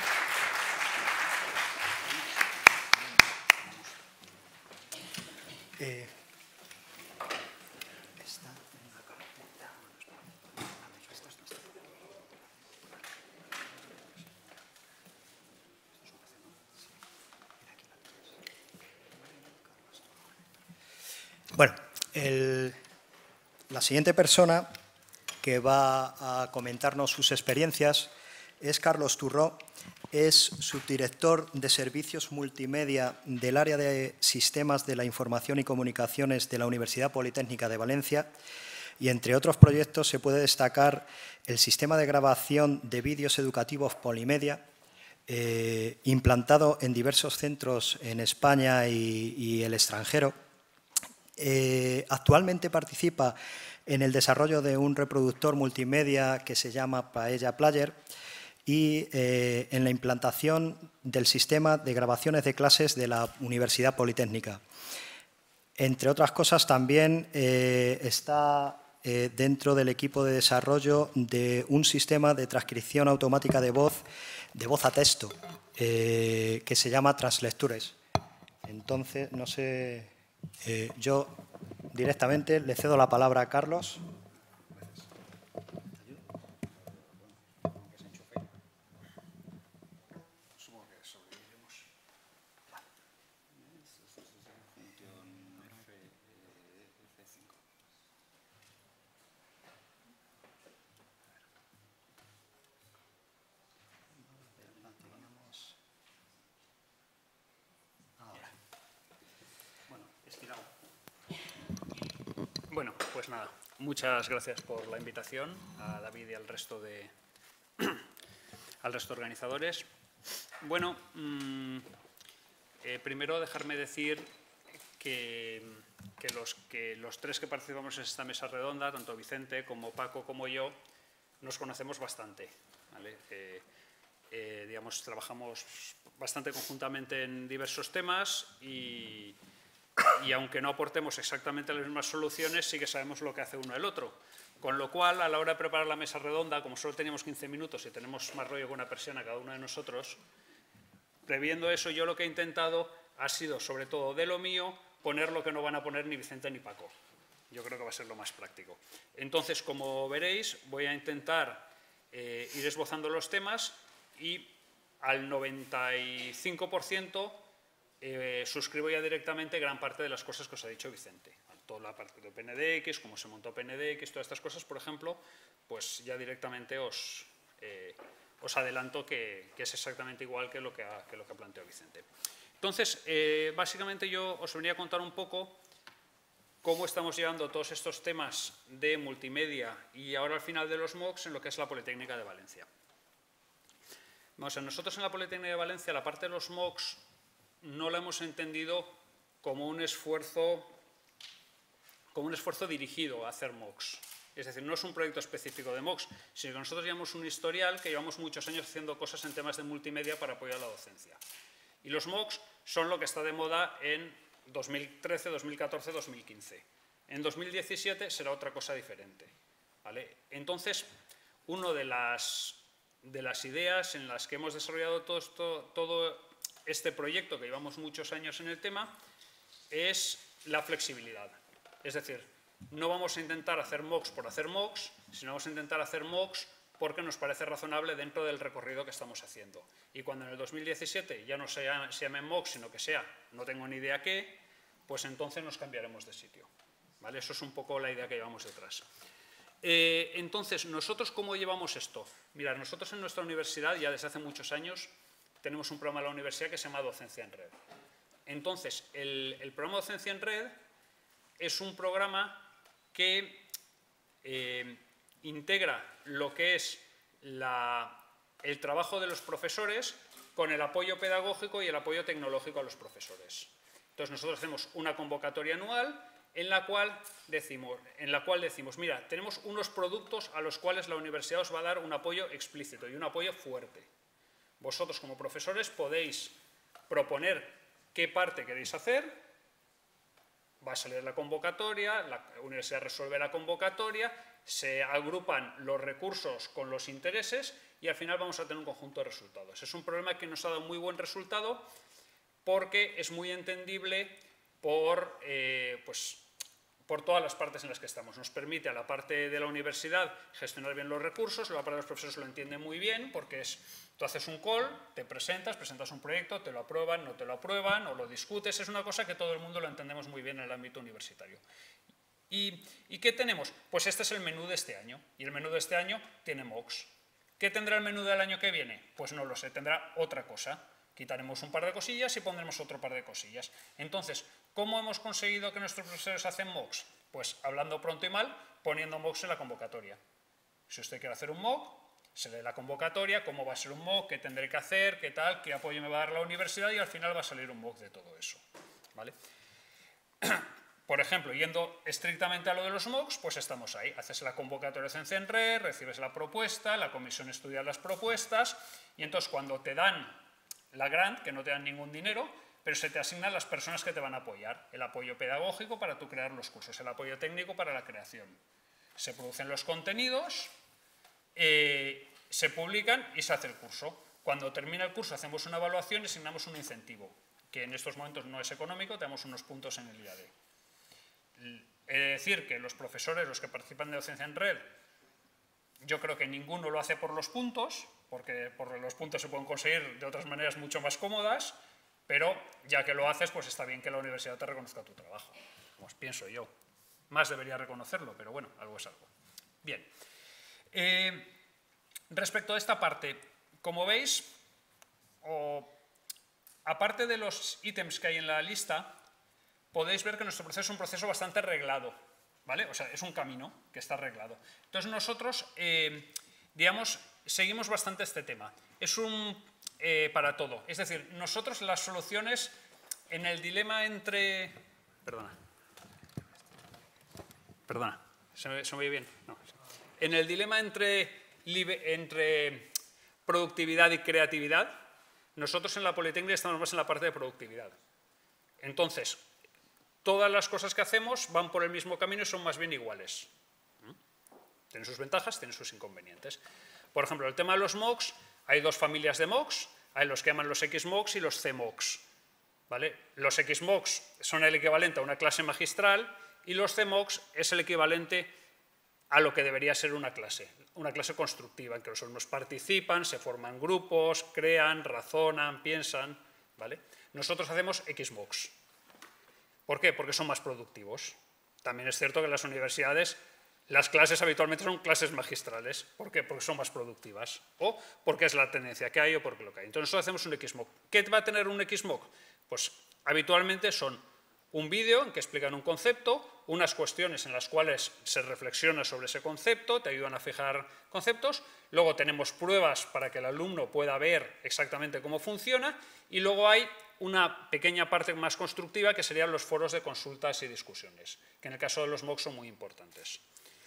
Eh, Bueno, el, la siguiente persona que va a comentarnos sus experiencias es Carlos Turró, es subdirector de Servicios Multimedia del área de Sistemas de la Información y Comunicaciones de la Universidad Politécnica de Valencia y, entre otros proyectos, se puede destacar el sistema de grabación de vídeos educativos Polimedia, eh, implantado en diversos centros en España y, y el extranjero. Eh, actualmente participa en el desarrollo de un reproductor multimedia que se llama Paella Player y eh, en la implantación del sistema de grabaciones de clases de la Universidad Politécnica. Entre otras cosas, también eh, está eh, dentro del equipo de desarrollo de un sistema de transcripción automática de voz, de voz a texto, eh, que se llama Translectures. Entonces, no sé... Eh, yo directamente le cedo la palabra a Carlos. Bueno, pues nada, muchas gracias por la invitación a David y al resto de, al resto de organizadores. Bueno, mmm, eh, primero dejarme decir que, que, los, que los tres que participamos en esta mesa redonda, tanto Vicente como Paco como yo, nos conocemos bastante, ¿vale? Eh, eh, digamos, trabajamos bastante conjuntamente en diversos temas y... y aunque no aportemos exactamente las mismas soluciones, sí que sabemos lo que hace uno el otro. Con lo cual, a la hora de preparar la mesa redonda, como solo teníamos quince minutos y tenemos más rollo que una persiana cada uno de nosotros, previendo eso, yo lo que he intentado ha sido, sobre todo de lo mío, poner lo que no van a poner ni Vicente ni Paco. Yo creo que va a ser lo más práctico. Entonces, como veréis, voy a intentar eh, ir esbozando los temas y al noventa y cinco por ciento Eh, suscribo ya directamente gran parte de las cosas que os ha dicho Vicente. Toda la parte de P N D X, cómo se montó P N D X, todas estas cosas, por ejemplo, pues ya directamente os, eh, os adelanto que, que es exactamente igual que lo que ha, que lo que ha planteado Vicente. Entonces, eh, básicamente yo os venía a contar un poco cómo estamos llevando todos estos temas de multimedia y ahora al final de los MOOCs en lo que es la Politécnica de Valencia. Vamos a ver, nosotros en la Politécnica de Valencia la parte de los MOOCs no la hemos entendido como un esfuerzo, como un esfuerzo dirigido a hacer MOOCs. Es decir, no es un proyecto específico de MOOCs, sino que nosotros llevamos un historial que llevamos muchos años haciendo cosas en temas de multimedia para apoyar la docencia. Y los MOOCs son lo que está de moda en dos mil trece, dos mil catorce, dos mil quince. En dos mil diecisiete será otra cosa diferente, ¿vale? Entonces, una de las, de las ideas en las que hemos desarrollado todo esto, todo este proyecto, que llevamos muchos años en el tema, es la flexibilidad. Es decir, no vamos a intentar hacer MOOCs por hacer MOOCs, sino vamos a intentar hacer MOOCs porque nos parece razonable dentro del recorrido que estamos haciendo. Y cuando en el dos mil diecisiete ya no sea, se llame MOOCs, sino que sea, no tengo ni idea qué, pues entonces nos cambiaremos de sitio, ¿vale? Eso es un poco la idea que llevamos detrás. Eh, entonces, ¿nosotros cómo llevamos esto? Mirad, nosotros en nuestra universidad, ya desde hace muchos años, tenemos un programa en la universidad que se llama Docencia en Red. Entonces, el, el programa Docencia en Red es un programa que eh, integra lo que es la, el trabajo de los profesores con el apoyo pedagógico y el apoyo tecnológico a los profesores. Entonces, nosotros hacemos una convocatoria anual en la cual decimos, en la cual decimos, mira, tenemos unos productos a los cuales la universidad os va a dar un apoyo explícito y un apoyo fuerte. Vosotros, como profesores, podéis proponer qué parte queréis hacer, va a salir la convocatoria, la universidad resuelve la convocatoria, se agrupan los recursos con los intereses y al final vamos a tener un conjunto de resultados. Es un problema que nos ha dado muy buen resultado porque es muy entendible por, eh, pues, por todas las partes en las que estamos. Nos permite a la parte de la universidad gestionar bien los recursos, la parte de los profesores lo entiende muy bien, porque es, tú haces un call, te presentas, presentas un proyecto, te lo aprueban, no te lo aprueban, o lo discutes, es una cosa que todo el mundo lo entendemos muy bien en el ámbito universitario. ¿Y, ¿Y qué tenemos? Pues este es el menú de este año, y el menú de este año tiene MOOCs. ¿Qué tendrá el menú del año que viene? Pues no lo sé, tendrá otra cosa. Quitaremos un par de cosillas y pondremos otro par de cosillas. Entonces, ¿cómo hemos conseguido que nuestros profesores hacen MOOCs? Pues hablando pronto y mal, poniendo MOOCs en la convocatoria. Si usted quiere hacer un MOOC, se lee la convocatoria, cómo va a ser un MOOC, qué tendré que hacer, qué tal, qué apoyo me va a dar la universidad y al final va a salir un MOOC de todo eso. ¿Vale? Por ejemplo, yendo estrictamente a lo de los MOOCs, pues estamos ahí. Haces la convocatoria en CENRE, recibes la propuesta, la comisión estudia las propuestas y entonces cuando te dan la grant, que no te dan ningún dinero, pero se te asignan las personas que te van a apoyar. El apoyo pedagógico para tú crear los cursos, el apoyo técnico para la creación. Se producen los contenidos, eh, se publican y se hace el curso. Cuando termina el curso hacemos una evaluación y asignamos un incentivo, que en estos momentos no es económico, tenemos unos puntos en el I A D. He de decir que los profesores, los que participan de docencia en red, yo creo que ninguno lo hace por los puntos, porque por los puntos se pueden conseguir de otras maneras mucho más cómodas, pero ya que lo haces, pues está bien que la universidad te reconozca tu trabajo, pues pienso yo. Más debería reconocerlo, pero bueno, algo es algo. Bien. Eh, respecto a esta parte, como veis, o, aparte de los ítems que hay en la lista, podéis ver que nuestro proceso es un proceso bastante reglado, ¿vale? O sea, es un camino que está arreglado. Entonces nosotros, eh, digamos, seguimos bastante este tema. Es un eh, para todo. Es decir, nosotros las soluciones en el dilema entre... Perdona. Perdona. ¿Se me, se me oye bien? No. En el dilema entre, entre productividad y creatividad, nosotros en la Politécnica estamos más en la parte de productividad. Entonces, todas las cosas que hacemos van por el mismo camino y son más bien iguales. Tienen sus ventajas, tienen sus inconvenientes. Por ejemplo, el tema de los MOOCs, hay dos familias de MOOCs, hay los que llaman los X MOOCs y los C MOOCs. ¿Vale? Los X MOOCs son el equivalente a una clase magistral y los C MOOCs es el equivalente a lo que debería ser una clase, una clase constructiva, en que los alumnos participan, se forman grupos, crean, razonan, piensan. ¿Vale? Nosotros hacemos X MOOCs. ¿Por qué? Porque son más productivos. También es cierto que en las universidades las clases habitualmente son clases magistrales. ¿Por qué? Porque son más productivas. O porque es la tendencia que hay o porque lo que hay. Entonces nosotros hacemos un X MOOC. ¿Qué va a tener un X MOOC? Pues habitualmente son un vídeo en que explican un concepto, unas cuestiones en las cuales se reflexiona sobre ese concepto, te ayudan a fijar conceptos, luego tenemos pruebas para que el alumno pueda ver exactamente cómo funciona y luego hay una pequeña parte más constructiva que serían los foros de consultas y discusiones, que en el caso de los MOOCs son muy importantes.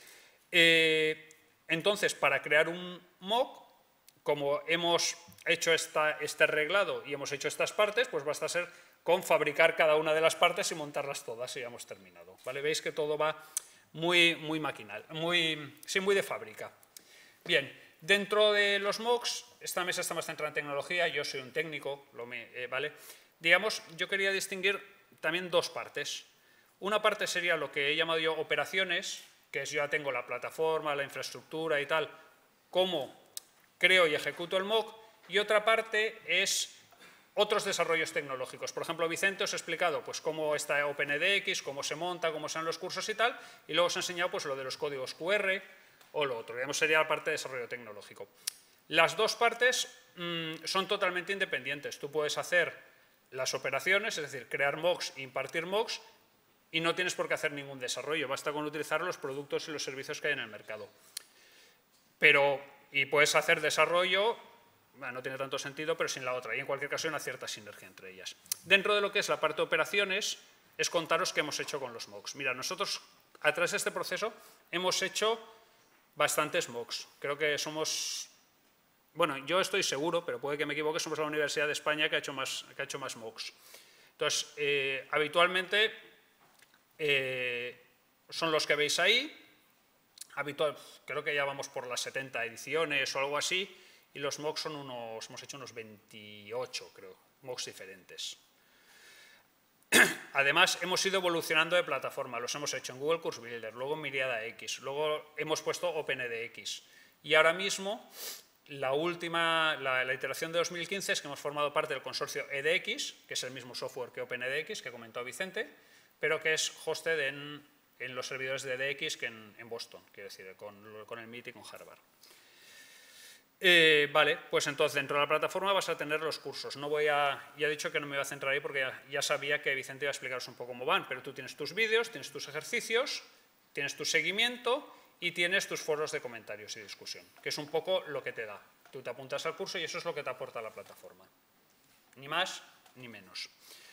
Eh, entonces, para crear un MOOC, como hemos hecho esta, este arreglado y hemos hecho estas partes, pues basta ser con fabricar cada una de las partes y montarlas todas y ya hemos terminado. ¿Vale? Veis que todo va muy, muy maquinal, muy, sí, muy de fábrica. Bien, dentro de los MOOCs, esta mesa está más centrada en tecnología, yo soy un técnico, lo me, eh, ¿vale? Digamos, yo quería distinguir también dos partes. Una parte sería lo que he llamado yo operaciones, que es yo ya tengo la plataforma, la infraestructura y tal, cómo creo y ejecuto el MOOC, y otra parte es otros desarrollos tecnológicos. Por ejemplo, Vicente os ha explicado pues, cómo está OpenEDX, cómo se monta, cómo son los cursos y tal, y luego os ha enseñado pues, lo de los códigos cu erre o lo otro. Digamos, sería la parte de desarrollo tecnológico. Las dos partes mmm, son totalmente independientes. Tú puedes hacer las operaciones, es decir, crear MOOCs e impartir MOOCs, y no tienes por qué hacer ningún desarrollo, basta con utilizar los productos y los servicios que hay en el mercado. Pero, y puedes hacer desarrollo, bueno, no tiene tanto sentido, pero sin la otra, y en cualquier caso hay una cierta sinergia entre ellas. Dentro de lo que es la parte de operaciones, es contaros qué hemos hecho con los MOOCs. Mira, nosotros, a través de este proceso, hemos hecho bastantes MOOCs. Creo que somos, bueno, yo estoy seguro, pero puede que me equivoque, somos la Universidad de España que ha hecho más, que ha hecho más MOOCs. Entonces, eh, habitualmente eh, son los que veis ahí. Habitual, creo que ya vamos por las setenta ediciones o algo así, y los MOOCs son unos, hemos hecho unos veintiocho, creo, MOOCs diferentes. además, hemos ido evolucionando de plataforma. Los hemos hecho en Google Course Builder, luego en Myriada X, luego hemos puesto OpenEDX. Y ahora mismo, la última, la, la iteración de dos mil quince es que hemos formado parte del consorcio E D X, que es el mismo software que OpenEDX, que comentó Vicente, pero que es hosted en, en los servidores de E D X que en, en Boston, quiero decir, con, con el M I T y con Harvard. Eh, vale, pues entonces dentro de la plataforma vas a tener los cursos. No voy a, ya he dicho que no me voy a centrar ahí porque ya, ya sabía que Vicente iba a explicaros un poco cómo van, pero tú tienes tus vídeos, tienes tus ejercicios, tienes tu seguimiento y tienes tus foros de comentarios y discusión, que es un poco lo que te da. Tú te apuntas al curso y eso es lo que te aporta la plataforma. Ni más ni menos.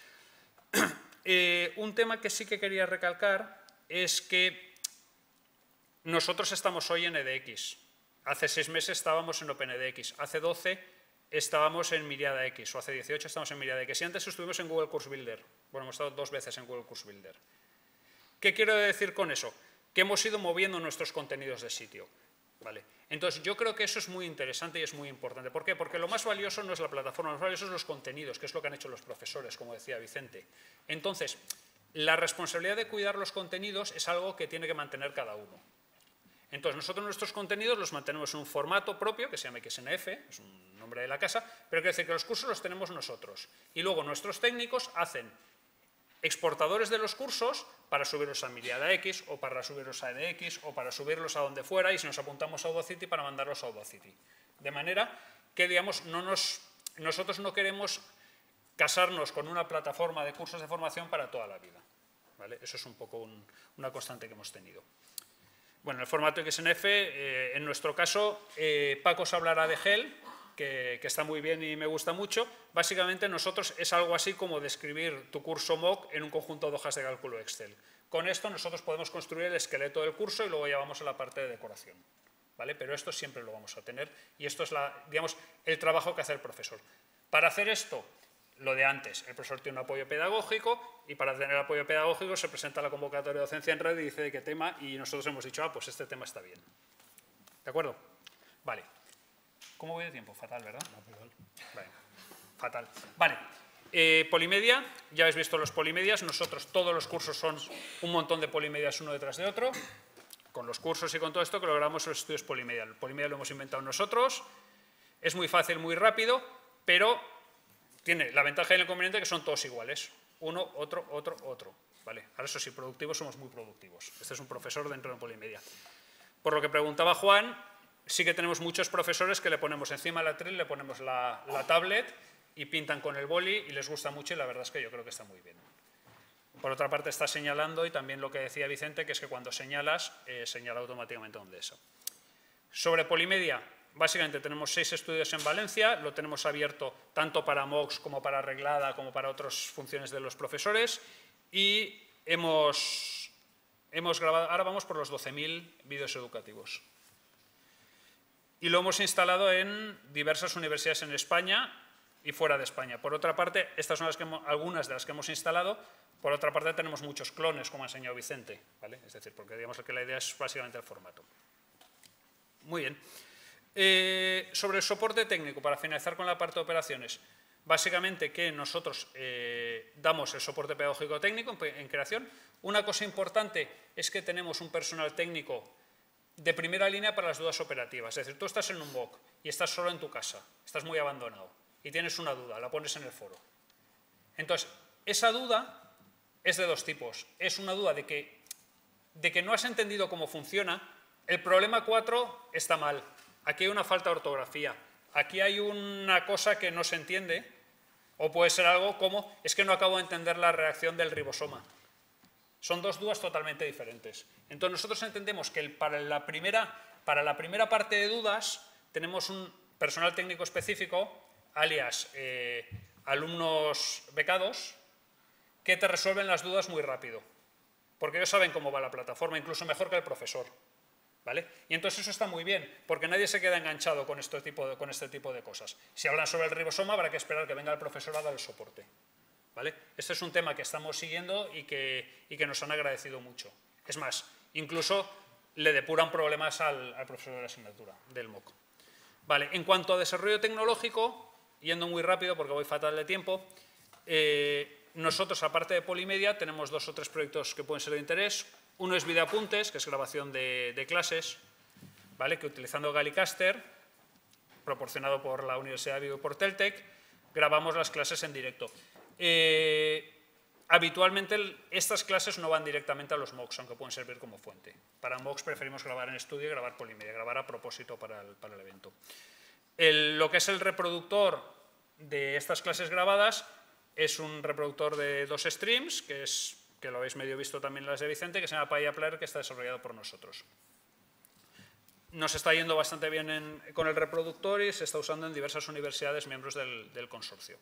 Eh, un tema que sí que quería recalcar es que nosotros estamos hoy en E D X. Hace seis meses estábamos en OpenEDX, hace doce estábamos en Myriada X, o hace dieciocho estamos en Myriada X, y antes estuvimos en Google Course Builder. Bueno, hemos estado dos veces en Google Course Builder. ¿Qué quiero decir con eso? Que hemos ido moviendo nuestros contenidos de sitio. ¿Vale? Entonces, yo creo que eso es muy interesante y es muy importante. ¿Por qué? Porque lo más valioso no es la plataforma, lo más valioso son los contenidos, que es lo que han hecho los profesores, como decía Vicente. Entonces, la responsabilidad de cuidar los contenidos es algo que tiene que mantener cada uno. Entonces, nosotros nuestros contenidos los mantenemos en un formato propio, que se llama X N F, es un nombre de la casa, pero quiere decir que los cursos los tenemos nosotros. Y luego nuestros técnicos hacen exportadores de los cursos para subirlos a Myriada X, o para subirlos a E D X, o para subirlos a donde fuera, y si nos apuntamos a Audacity, para mandarlos a Audacity. De manera que, digamos, no nos, nosotros no queremos casarnos con una plataforma de cursos de formación para toda la vida. ¿Vale? Eso es un poco un, una constante que hemos tenido. Bueno, el formato X N F, eh, en nuestro caso, eh, Paco os hablará de Gel, que, que está muy bien y me gusta mucho. Básicamente, nosotros es algo así como describir tu curso mock en un conjunto de hojas de cálculo Excel. Con esto nosotros podemos construir el esqueleto del curso y luego ya vamos a la parte de decoración. ¿Vale? Pero esto siempre lo vamos a tener y esto es la, digamos, el trabajo que hace el profesor. Para hacer esto, lo de antes, el profesor tiene un apoyo pedagógico y para tener apoyo pedagógico se presenta la convocatoria de docencia en red y dice de qué tema y nosotros hemos dicho, ah, pues este tema está bien. ¿De acuerdo? Vale. ¿Cómo voy de tiempo? Fatal, ¿verdad? Vale. Fatal. Vale. Eh, polimedia, ya habéis visto los polimedias, nosotros todos los cursos son un montón de polimedias uno detrás de otro. Con los cursos y con todo esto que logramos los estudios polimedia. El polimedia lo hemos inventado nosotros, es muy fácil, muy rápido, pero tiene la ventaja y el inconveniente que son todos iguales. Uno, otro, otro, otro. ¿Vale? Ahora eso sí, productivos somos muy productivos. Este es un profesor dentro de polimedia. Por lo que preguntaba Juan, sí que tenemos muchos profesores que le ponemos encima del atril, le ponemos la, la tablet y pintan con el boli y les gusta mucho y la verdad es que yo creo que está muy bien. Por otra parte está señalando y también lo que decía Vicente, que es que cuando señalas, eh, señala automáticamente dónde es eso. Sobre polimedia, básicamente tenemos seis estudios en Valencia, lo tenemos abierto tanto para MOOCs como para reglada, como para otras funciones de los profesores y hemos, hemos grabado, ahora vamos por los doce mil vídeos educativos. Y lo hemos instalado en diversas universidades en España y fuera de España. Por otra parte, estas son las que hemos, algunas de las que hemos instalado. Por otra parte, tenemos muchos clones, como ha enseñado Vicente, ¿vale? Es decir, porque digamos que la idea es básicamente el formato. Muy bien. Eh, sobre el soporte técnico, para finalizar con la parte de operaciones, básicamente que nosotros eh, damos el soporte pedagógico técnico en, en creación. Una cosa importante es que tenemos un personal técnico de primera línea para las dudas operativas. Es decir, tú estás en un MOOC y estás solo en tu casa, estás muy abandonado y tienes una duda, la pones en el foro. Entonces, esa duda es de dos tipos. Es una duda de que, de que no has entendido cómo funciona. El problema cuatro está mal. Aquí hay una falta de ortografía. Aquí hay una cosa que no se entiende. O puede ser algo como, es que no acabo de entender la reacción del ribosoma. Son dos dudas totalmente diferentes. Entonces nosotros entendemos que el, para, la primera, para la primera parte de dudas tenemos un personal técnico específico, alias eh, alumnos becados, que te resuelven las dudas muy rápido, porque ellos saben cómo va la plataforma, incluso mejor que el profesor, ¿vale? Y entonces eso está muy bien, porque nadie se queda enganchado con este tipo de, con este tipo de cosas. Si hablan sobre el ribosoma, habrá que esperar que venga el profesor a dar el soporte, ¿vale? Este es un tema que estamos siguiendo y que, y que nos han agradecido mucho. Es más, incluso le depuran problemas al, al profesor de la asignatura, del MOOC. Vale, en cuanto a desarrollo tecnológico, yendo muy rápido porque voy fatal de tiempo, eh, nosotros, aparte de Polimedia, tenemos dos o tres proyectos que pueden ser de interés. Uno es Videoapuntes, que es grabación de, de clases, ¿vale? Que utilizando Gallicaster, proporcionado por la Universidad de Vigo y por Teltec, grabamos las clases en directo. Eh, habitualmente estas clases no van directamente a los MOOCs, aunque pueden servir como fuente. Para MOOCs preferimos grabar en estudio y grabar Polimedia, grabar a propósito para el, para el evento. El, lo que es el reproductor de estas clases grabadas es un reproductor de dos streams, que, es, que lo habéis medio visto también en las de Vicente, que se llama Paya Player, que está desarrollado por nosotros. Nos está yendo bastante bien en, con el reproductor y se está usando en diversas universidades miembros del, del consorcio.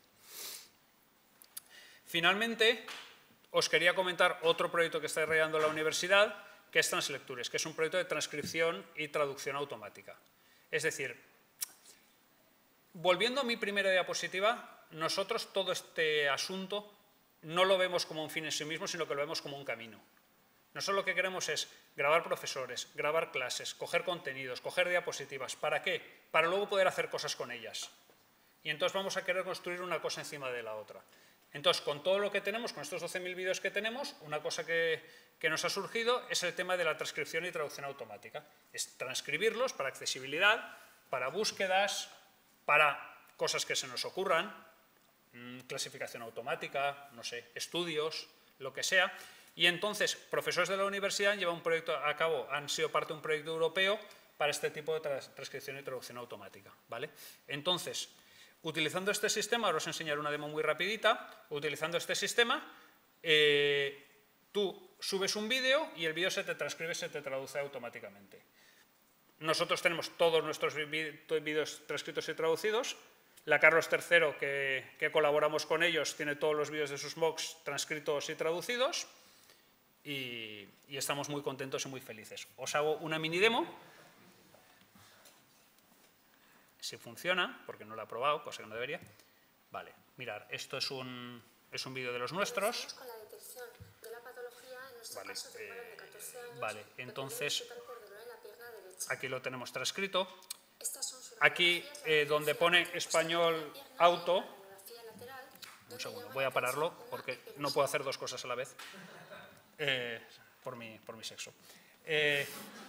Finalmente, os quería comentar otro proyecto que está desarrollando la universidad, que es Translectures, que es un proyecto de transcripción y traducción automática. Es decir, volviendo a mi primera diapositiva, nosotros todo este asunto no lo vemos como un fin en sí mismo, sino que lo vemos como un camino. Nosotros lo que queremos es grabar profesores, grabar clases, coger contenidos, coger diapositivas. ¿Para qué? Para luego poder hacer cosas con ellas. Y entonces vamos a querer construir una cosa encima de la otra. Entonces, con todo lo que tenemos, con estos doce mil vídeos que tenemos, una cosa que, que nos ha surgido es el tema de la transcripción y traducción automática. Es transcribirlos para accesibilidad, para búsquedas, para cosas que se nos ocurran, mmm, clasificación automática, no sé, estudios, lo que sea. Y entonces, profesores de la universidad han llevado un proyecto a cabo, han sido parte de un proyecto europeo para este tipo de trans transcripción y traducción automática, ¿vale? Entonces, utilizando este sistema, ahora os enseñaré una demo muy rapidita. Utilizando este sistema, eh, tú subes un vídeo y el vídeo se te transcribe, se te traduce automáticamente. Nosotros tenemos todos nuestros vídeos transcritos y traducidos. La Carlos tercero, que, que colaboramos con ellos, tiene todos los vídeos de sus MOOCs transcritos y traducidos. Y, y estamos muy contentos y muy felices. Os hago una mini demo. Si funciona, porque no lo he probado, cosa que no debería. Vale, mirad, esto es un, es un vídeo de los nuestros. Con la detección de la patología, en nuestro Vale, caso, de eh, catorce años, vale, entonces por dolor en la pierna derecha. aquí lo tenemos transcrito. Estas son sus Aquí, radiografías, eh, la donde radiografía pone español de la pierna, auto, la radiografía lateral, un donde segundo, llama voy la a pararlo atención una porque hiperexia. no puedo hacer dos cosas a la vez, eh, por, mi, por mi sexo. Eh,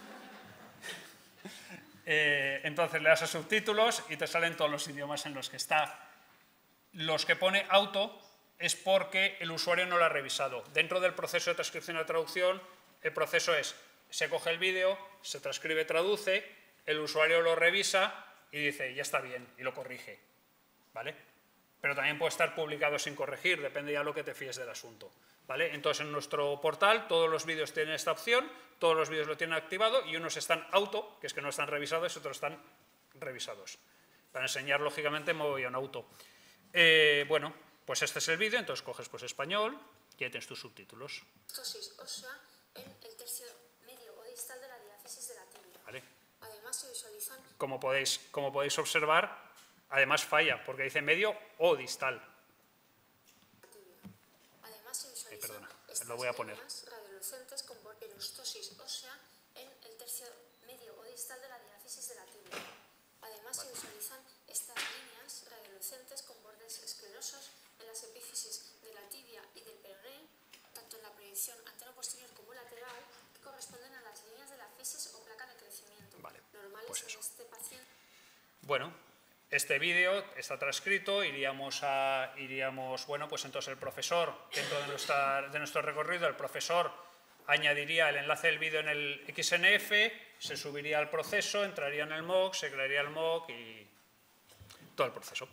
eh, entonces le das a subtítulos y te salen todos los idiomas en los que está. Los que pone auto es porque el usuario no lo ha revisado. Dentro del proceso de transcripción y traducción, el proceso es, se coge el vídeo, se transcribe, traduce, el usuario lo revisa y dice, ya está bien, y lo corrige, ¿vale? Pero también puede estar publicado sin corregir, depende ya de lo que te fíes del asunto, ¿vale? Entonces, en nuestro portal, todos los vídeos tienen esta opción, todos los vídeos lo tienen activado y unos están auto, que es que no están revisados, y otros están revisados. Para enseñar, lógicamente, me voy a un auto. Eh, bueno, pues este es el vídeo, entonces coges pues español y ahí tienes tus subtítulos. Ortosis ósea en el tercio medio o distal de la diáfisis de la tibia. ¿Vale? Además, se visualizan Como podéis, como podéis observar, además falla, porque dice medio o distal. la tibia. Además, se visualizan perdona, estas lo voy a poner. líneas radiolucentes con ortosis ósea en el tercio medio o distal de la diáfisis de la tibia. Además, se visualizan estas líneas radiolucentes con bordes esclerosos en las epífisis de la tibia y del peroné, tanto en la proyección antero-posterior como lateral, que corresponden a las líneas de la fesis o placa de crecimiento, Vale, normales pues en eso. este paciente. Bueno, este vídeo está transcrito, iríamos a, iríamos, bueno, pues entonces el profesor, dentro de, nuestra, de nuestro recorrido, el profesor añadiría el enlace del vídeo en el X N F, se subiría al proceso, entraría en el MOOC, se crearía el MOOC y todo el proceso.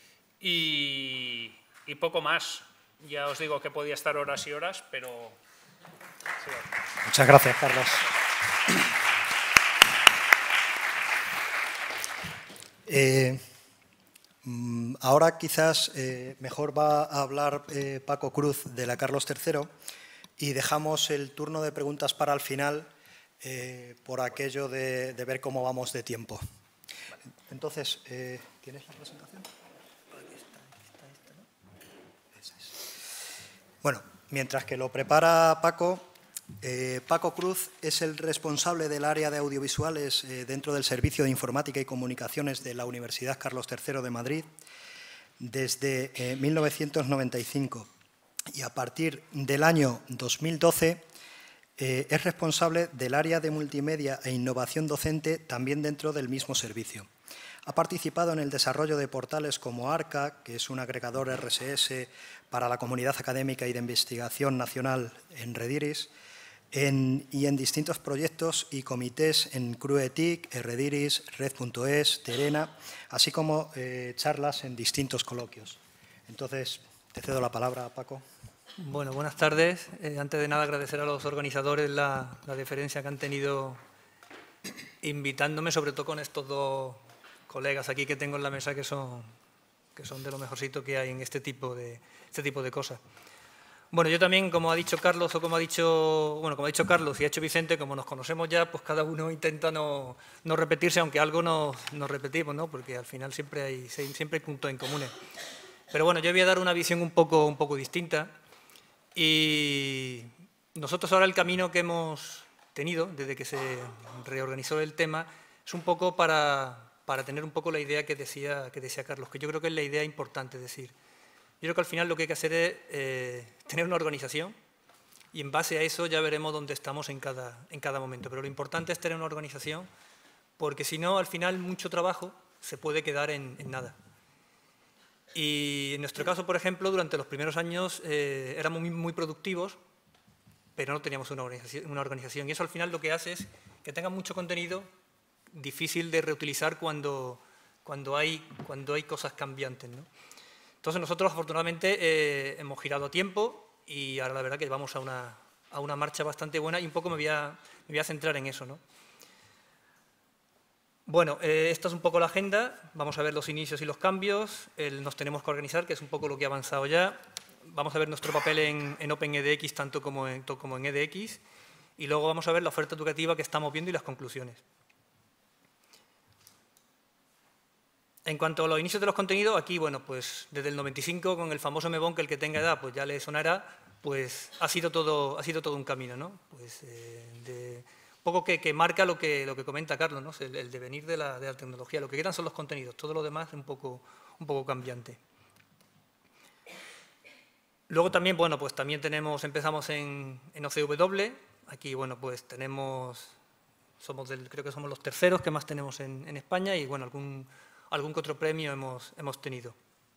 Y, y poco más. Ya os digo que podía estar horas y horas, pero... Sí, Muchas gracias, Carlos. Eh, mm, ahora quizás eh, mejor va a hablar eh, Paco Cruz de la Carlos tercero y dejamos el turno de preguntas para el final eh, por aquello de, de ver cómo vamos de tiempo. Entonces, eh, ¿tienes la presentación? Bueno, mientras que lo prepara Paco, eh, Paco Cruz es el responsable del área de audiovisuales eh, dentro del Servicio de Informática y Comunicaciones de la Universidad Carlos tercero de Madrid desde eh, mil novecientos noventa y cinco. y a partir del año dos mil doce eh, es responsable del área de multimedia e innovación docente también dentro del mismo servicio. Ha participado en el desarrollo de portales como ARCA, que es un agregador R S S para la comunidad académica y de investigación nacional en Rediris, en, y en distintos proyectos y comités en CRUETIC, Rediris, Red punto es, Terena, así como eh, charlas en distintos coloquios. Entonces, te cedo la palabra, Paco. Bueno, buenas tardes. Eh, antes de nada, agradecer a los organizadores la, la deferencia que han tenido invitándome, sobre todo con estos dos colegas aquí que tengo en la mesa que son, que son de lo mejorcito que hay en este tipo de, este tipo de cosas. Bueno, yo también, como ha dicho Carlos, o como ha dicho, bueno, como ha dicho Carlos y ha hecho Vicente, como nos conocemos ya, pues cada uno intenta no, no repetirse, aunque algo nos, nos repetimos, ¿no? Porque al final siempre hay, siempre hay puntos en comunes. Pero bueno, yo voy a dar una visión un poco, un poco distinta. Y nosotros ahora el camino que hemos tenido, desde que se reorganizó el tema, es un poco para, para tener un poco la idea que decía, que decía Carlos, que yo creo que es la idea importante, es decir, yo creo que al final lo que hay que hacer es eh, tener una organización y en base a eso ya veremos dónde estamos en cada, en cada momento. Pero lo importante es tener una organización porque si no, al final mucho trabajo se puede quedar en, en nada. Y en nuestro caso, por ejemplo, durante los primeros años eh, éramos muy, muy productivos, pero no teníamos una organización, una organización. Y eso al final lo que hace es que tenga mucho contenido difícil de reutilizar cuando, cuando, hay, cuando hay cosas cambiantes, ¿no? Entonces nosotros afortunadamente eh, hemos girado a tiempo y ahora la verdad que vamos a una, a una marcha bastante buena y un poco me voy a, me voy a centrar en eso, ¿no? Bueno, eh, esta es un poco la agenda, vamos a ver los inicios y los cambios, el, nos tenemos que organizar, que es un poco lo que ha avanzado ya, vamos a ver nuestro papel en, en OpenEDX tanto como en, como en E D X y luego vamos a ver la oferta educativa que estamos viendo y las conclusiones. En cuanto a los inicios de los contenidos, aquí, bueno, pues desde el noventa y cinco, con el famoso Mebón, que el que tenga edad, pues ya le sonará, pues ha sido todo, ha sido todo un camino, ¿no? Pues eh, de, un poco que, que marca lo que, lo que comenta Carlos, ¿no? El, el devenir de la, de la tecnología. Lo que quedan son los contenidos, todo lo demás es un poco, un poco cambiante. Luego también, bueno, pues también tenemos, empezamos en, en O C W, aquí, bueno, pues tenemos, somos del, creo que somos los terceros que más tenemos en, en España y, bueno, algún... algún que otro premio hemos, hemos tenido.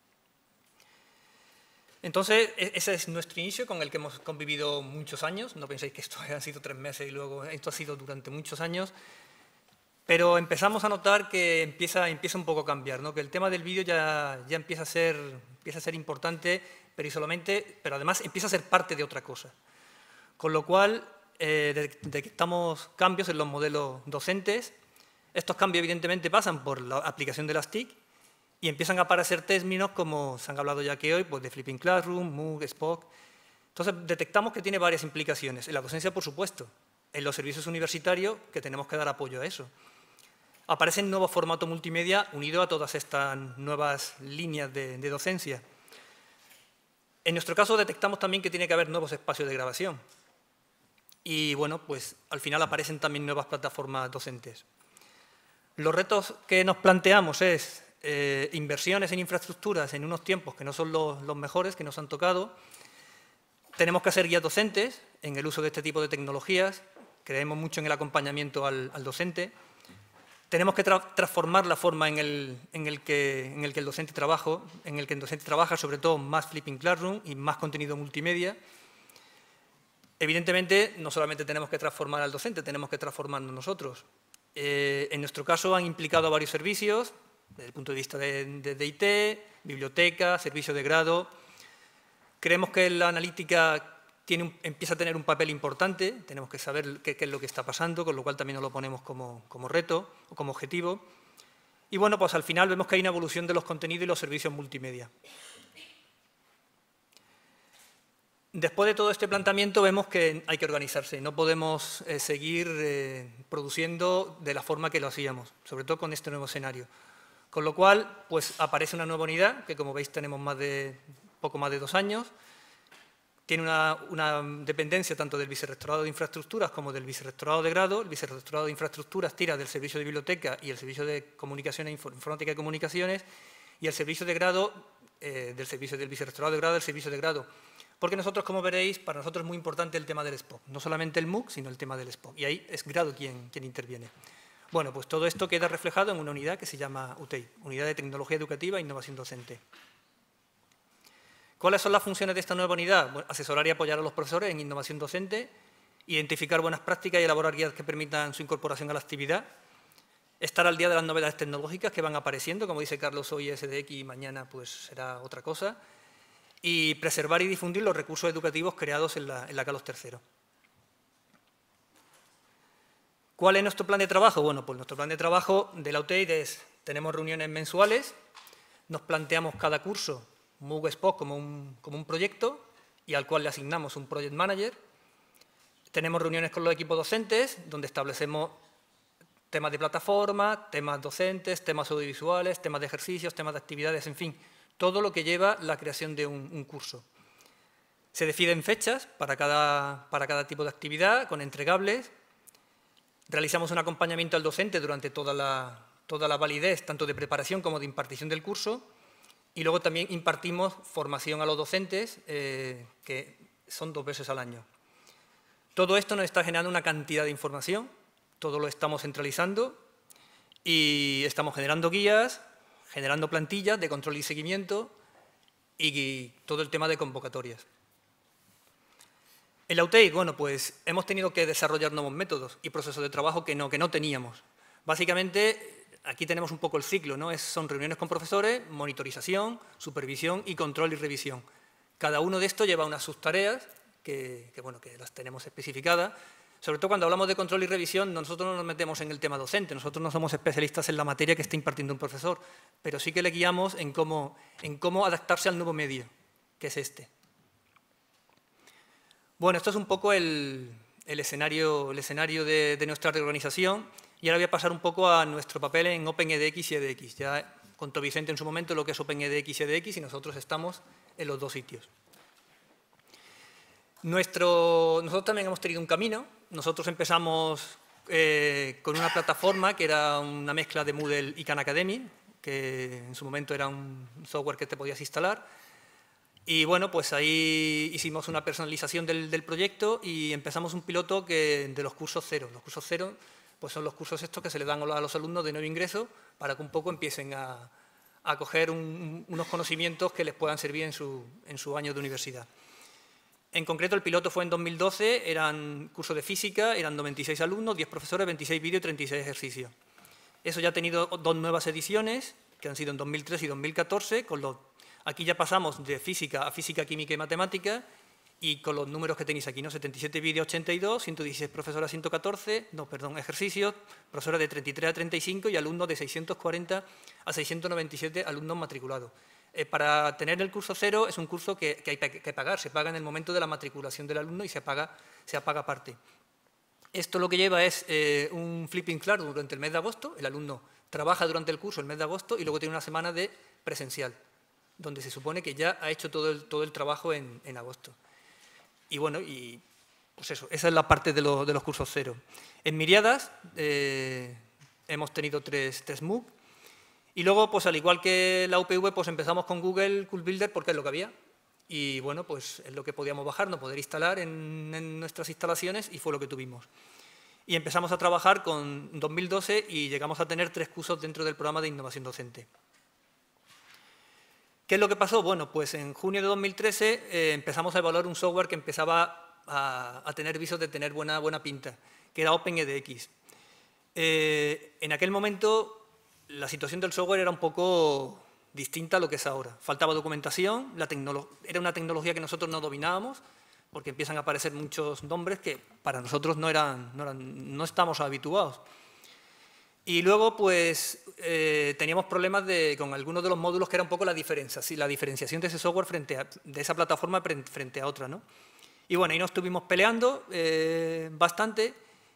Entonces, ese es nuestro inicio con el que hemos convivido muchos años. No penséis que esto han sido tres meses y luego esto ha sido durante muchos años. Pero empezamos a notar que empieza, empieza un poco a cambiar, ¿no? Que el tema del vídeo ya, ya empieza, a ser, empieza a ser importante, pero, solamente, pero además empieza a ser parte de otra cosa. Con lo cual, eh, detectamos cambios en los modelos docentes. Estos cambios, evidentemente, pasan por la aplicación de las T I C y empiezan a aparecer términos como se han hablado ya que hoy, pues de Flipping Classroom, MOOC, Spock. Entonces, detectamos que tiene varias implicaciones. En la docencia, por supuesto. En los servicios universitarios, que tenemos que dar apoyo a eso. Aparecen nuevos formatos multimedia unidos a todas estas nuevas líneas de, de docencia. En nuestro caso, detectamos también que tiene que haber nuevos espacios de grabación. Y, bueno, pues al final aparecen también nuevas plataformas docentes. Los retos que nos planteamos es eh, inversiones en infraestructuras en unos tiempos que no son los, los mejores, que nos han tocado. Tenemos que hacer guías docentes en el uso de este tipo de tecnologías. Creemos mucho en el acompañamiento al, al docente. Tenemos que tra transformar la forma en el, en, el que, en el que el docente trabaja, en el que el docente trabaja, sobre todo más Flipping Classroom y más contenido multimedia. Evidentemente, no solamente tenemos que transformar al docente, tenemos que transformarnos nosotros. Eh, en nuestro caso han implicado varios servicios, desde el punto de vista de, de, de I T, biblioteca, servicio de grado. Creemos que la analítica tiene un, empieza a tener un papel importante, tenemos que saber qué, qué es lo que está pasando, con lo cual también nos lo ponemos como, como reto o como objetivo. Y bueno, pues al final vemos que hay una evolución de los contenidos y los servicios multimedia. Después de todo este planteamiento vemos que hay que organizarse, no podemos eh, seguir eh, produciendo de la forma que lo hacíamos, sobre todo con este nuevo escenario. Con lo cual, pues aparece una nueva unidad, que como veis tenemos más de, poco más de dos años, tiene una, una dependencia tanto del Vicerrectorado de Infraestructuras como del Vicerrectorado de Grado. El Vicerrectorado de Infraestructuras tira del Servicio de Biblioteca y el Servicio de Comunicaciones, Informática y Comunicaciones, y el Servicio de Grado, eh, del Servicio del Vicerrectorado de Grado, el Servicio de Grado Porque nosotros, como veréis, para nosotros es muy importante el tema del S P O C. No solamente el MOOC, sino el tema del S P O C. Y ahí es Grado quien, quien interviene. Bueno, pues todo esto queda reflejado en una unidad que se llama U T E I, Unidad de Tecnología Educativa e Innovación Docente. ¿Cuáles son las funciones de esta nueva unidad? Bueno, asesorar y apoyar a los profesores en innovación docente, identificar buenas prácticas y elaborar guías que permitan su incorporación a la actividad, estar al día de las novedades tecnológicas que van apareciendo, como dice Carlos, hoy es S D X y mañana pues será otra cosa, y preservar y difundir los recursos educativos creados en la, en la Carlos tercero. ¿Cuál es nuestro plan de trabajo? Bueno, pues nuestro plan de trabajo de la U T E I es, tenemos reuniones mensuales, nos planteamos cada curso MOOC S P O C como un, como un proyecto y al cual le asignamos un Project Manager. Tenemos reuniones con los equipos docentes donde establecemos temas de plataforma, temas docentes, temas audiovisuales, temas de ejercicios, temas de actividades, en fin, todo lo que lleva la creación de un, un curso. Se deciden fechas para cada, para cada tipo de actividad, con entregables. Realizamos un acompañamiento al docente durante toda la, toda la validez, tanto de preparación como de impartición del curso. Y luego también impartimos formación a los docentes, eh, que son dos veces al año. Todo esto nos está generando una cantidad de información, todo lo estamos centralizando y estamos generando guías, generando plantillas de control y seguimiento y todo el tema de convocatorias. En la U T E I, bueno, pues hemos tenido que desarrollar nuevos métodos y procesos de trabajo que no, que no teníamos. Básicamente, aquí tenemos un poco el ciclo, ¿no? Es, son reuniones con profesores, monitorización, supervisión y control y revisión. Cada uno de estos lleva unas subtareas que, que, bueno, que las tenemos especificadas. Sobre todo cuando hablamos de control y revisión, nosotros no nos metemos en el tema docente, nosotros no somos especialistas en la materia que está impartiendo un profesor, pero sí que le guiamos en cómo, en cómo adaptarse al nuevo medio, que es este. Bueno, esto es un poco el, el escenario, el escenario de, de nuestra reorganización. Y ahora voy a pasar un poco a nuestro papel en OpenEDX y E D X. Ya contó Vicente en su momento lo que es OpenEDX y E D X y nosotros estamos en los dos sitios. Nuestro, nosotros también hemos tenido un camino. Nosotros empezamos eh, con una plataforma que era una mezcla de Moodle y Khan Academy, que en su momento era un software que te podías instalar. Y bueno, pues ahí hicimos una personalización del, del proyecto y empezamos un piloto que, de los cursos cero. Los cursos cero pues son los cursos estos que se les dan a los alumnos de nuevo ingreso para que un poco empiecen a, a coger un, unos conocimientos que les puedan servir en su, en su año de universidad. En concreto, el piloto fue en dos mil doce, eran cursos de física, eran noventa y seis alumnos, diez profesores, veintiséis vídeos y treinta y seis ejercicios. Eso ya ha tenido dos nuevas ediciones, que han sido en dos mil trece y dos mil catorce, con los, aquí ya pasamos de física a física, química y matemática, y con los números que tenéis aquí, ¿no? setenta y siete vídeos, ochenta y dos, ciento dieciséis profesores a ciento catorce, no, perdón, ejercicios, profesores de treinta y tres a treinta y cinco y alumnos de seiscientos cuarenta a seiscientos noventa y siete alumnos matriculados. Eh, para tener el curso cero es un curso que, que hay que pagar, se paga en el momento de la matriculación del alumno y se paga, se paga aparte. Esto lo que lleva es eh, un flipping class durante el mes de agosto, el alumno trabaja durante el curso el mes de agosto y luego tiene una semana de presencial, donde se supone que ya ha hecho todo el, todo el trabajo en, en agosto. Y bueno, y pues eso, esa es la parte de, lo, de los cursos cero. En Miriadas eh, hemos tenido tres, tres MOOC y luego, pues al igual que la U P V, pues empezamos con Google Cool Builder porque es lo que había. Y bueno, pues es lo que podíamos bajar, no poder instalar en, en nuestras instalaciones y fue lo que tuvimos. Y empezamos a trabajar con dos mil doce y llegamos a tener tres cursos dentro del programa de innovación docente. ¿Qué es lo que pasó? Bueno, pues en junio de dos mil trece eh, empezamos a evaluar un software que empezaba a, a tener visos de tener buena, buena pinta, que era OpenEDX. Eh, en aquel momento la situación del software era un poco distinta a lo que es ahora. Faltaba documentación, la era una tecnología que nosotros no dominábamos, porque empiezan a aparecer muchos nombres que para nosotros no, eran, no, eran, no estamos habituados. Y luego, pues, eh, teníamos problemas de, con algunos de los módulos que era un poco la diferencia, ¿sí? La diferenciación de ese software frente a, de esa plataforma frente a otra, ¿no? Y bueno, ahí nos estuvimos peleando eh, bastante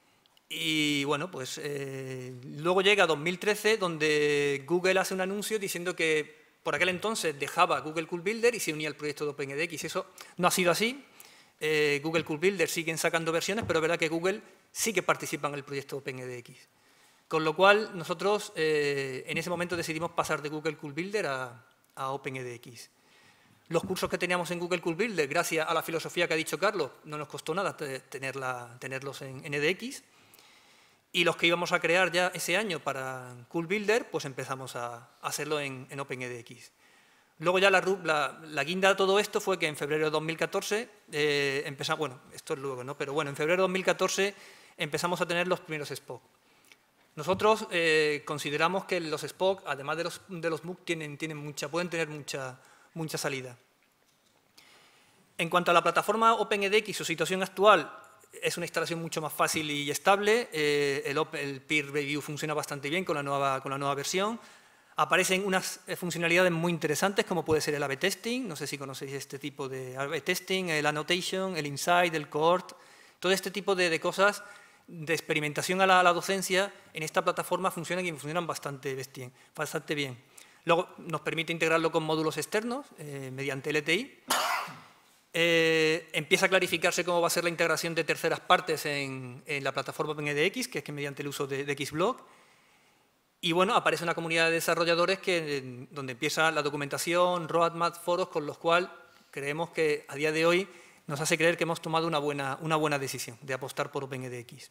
y bueno, pues eh, luego llega dos mil trece donde Google hace un anuncio diciendo que por aquel entonces dejaba Google Cool Builder y se unía al proyecto de OpenEDX. Eso no ha sido así. Eh, Google Cool Builder siguen sacando versiones, pero es verdad que Google sí que participa en el proyecto OpenEDX. Con lo cual, nosotros eh, en ese momento decidimos pasar de Google Cool Builder a, a OpenEDX. Los cursos que teníamos en Google Course Builder, gracias a la filosofía que ha dicho Carlos, no nos costó nada tenerla, tenerlos en, en E D X. Y los que íbamos a crear ya ese año para Course Builder, pues empezamos a hacerlo en, en OpenEDX. Luego ya la, la, la guinda de todo esto fue que en febrero de dos mil catorce eh, empezamos, bueno, esto es luego, ¿no? Pero bueno, en febrero de dos mil catorce empezamos a tener los primeros S P O C. Nosotros eh, consideramos que los S P O C, además de los, de los MOOC, tienen, tienen mucha, pueden tener mucha, mucha salida. En cuanto a la plataforma OpenEDX, su situación actual es una instalación mucho más fácil y estable. Eh, el, el peer review funciona bastante bien con la nueva, con la nueva versión. Aparecen unas funcionalidades muy interesantes, como puede ser el A B testing. No sé si conocéis este tipo de A B testing, el annotation, el insight, el cohort. Todo este tipo de, de cosas de experimentación a la, a la docencia en esta plataforma funcionan y funcionan bastante bien. Bastante bien. Luego nos permite integrarlo con módulos externos eh, mediante L T I. Eh, empieza a clarificarse cómo va a ser la integración de terceras partes en, en la plataforma OpenEDX, que es que mediante el uso de, de Xblog. Y bueno, aparece una comunidad de desarrolladores que, donde empieza la documentación, roadmap, foros, con los cuales creemos que a día de hoy nos hace creer que hemos tomado una buena, una buena decisión de apostar por OpenEDX.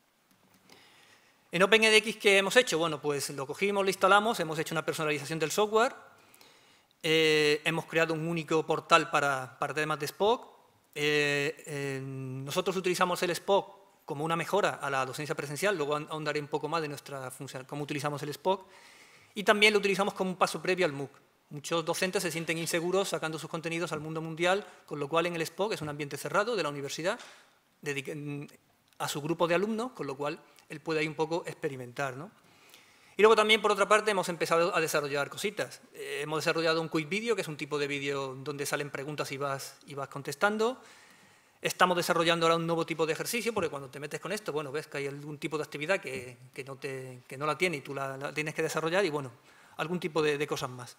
En OpenEDX, ¿qué hemos hecho? Bueno, pues lo cogimos, lo instalamos, hemos hecho una personalización del software. Eh, hemos creado un único portal para, para temas de S P O C. Eh, eh, nosotros utilizamos el S P O C como una mejora a la docencia presencial, luego ahondaré un poco más de nuestra función, cómo utilizamos el S P O C, y también lo utilizamos como un paso previo al MOOC. Muchos docentes se sienten inseguros sacando sus contenidos al mundo mundial, con lo cual en el S P O C es un ambiente cerrado de la universidad, a su grupo de alumnos, con lo cual él puede ahí un poco experimentar, ¿no? Y luego también, por otra parte, hemos empezado a desarrollar cositas. Eh, hemos desarrollado un quiz video, que es un tipo de vídeo donde salen preguntas y vas, y vas contestando. Estamos desarrollando ahora un nuevo tipo de ejercicio, porque cuando te metes con esto, bueno, ves que hay algún tipo de actividad que, que, no, te, que no la tiene y tú la, la tienes que desarrollar, y bueno, algún tipo de, de cosas más.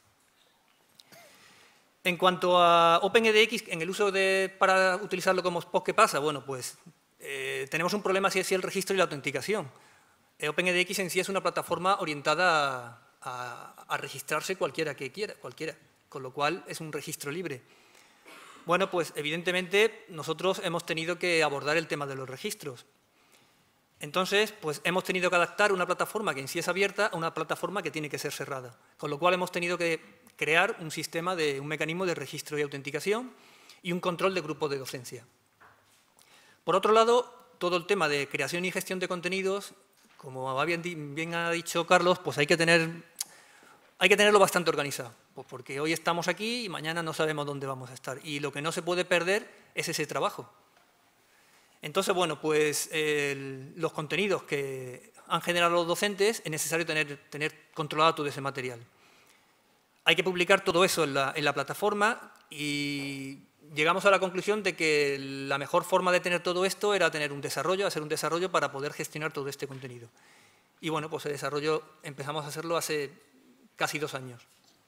En cuanto a OpenEDX, en el uso de, para utilizarlo como S P O C, ¿qué pasa? Bueno, pues eh, tenemos un problema si es el registro y la autenticación. OpenEDX en sí es una plataforma orientada a, a, a registrarse cualquiera que quiera, cualquiera, con lo cual es un registro libre. Bueno, pues evidentemente nosotros hemos tenido que abordar el tema de los registros. Entonces, pues hemos tenido que adaptar una plataforma que en sí es abierta a una plataforma que tiene que ser cerrada, con lo cual hemos tenido que crear un sistema, de un mecanismo de registro y autenticación y un control de grupos de docencia. Por otro lado, todo el tema de creación y gestión de contenidos, como bien, bien ha dicho Carlos, pues hay que, tener, hay que tenerlo bastante organizado, pues porque hoy estamos aquí y mañana no sabemos dónde vamos a estar. Y lo que no se puede perder es ese trabajo. Entonces, bueno, pues el, los contenidos que han generado los docentes es necesario tener, tener controlado todo ese material. Hay que publicar todo eso en la, en la plataforma y llegamos a la conclusión de que la mejor forma de tener todo esto era tener un desarrollo, hacer un desarrollo para poder gestionar todo este contenido. Y bueno, pues el desarrollo empezamos a hacerlo hace casi dos años.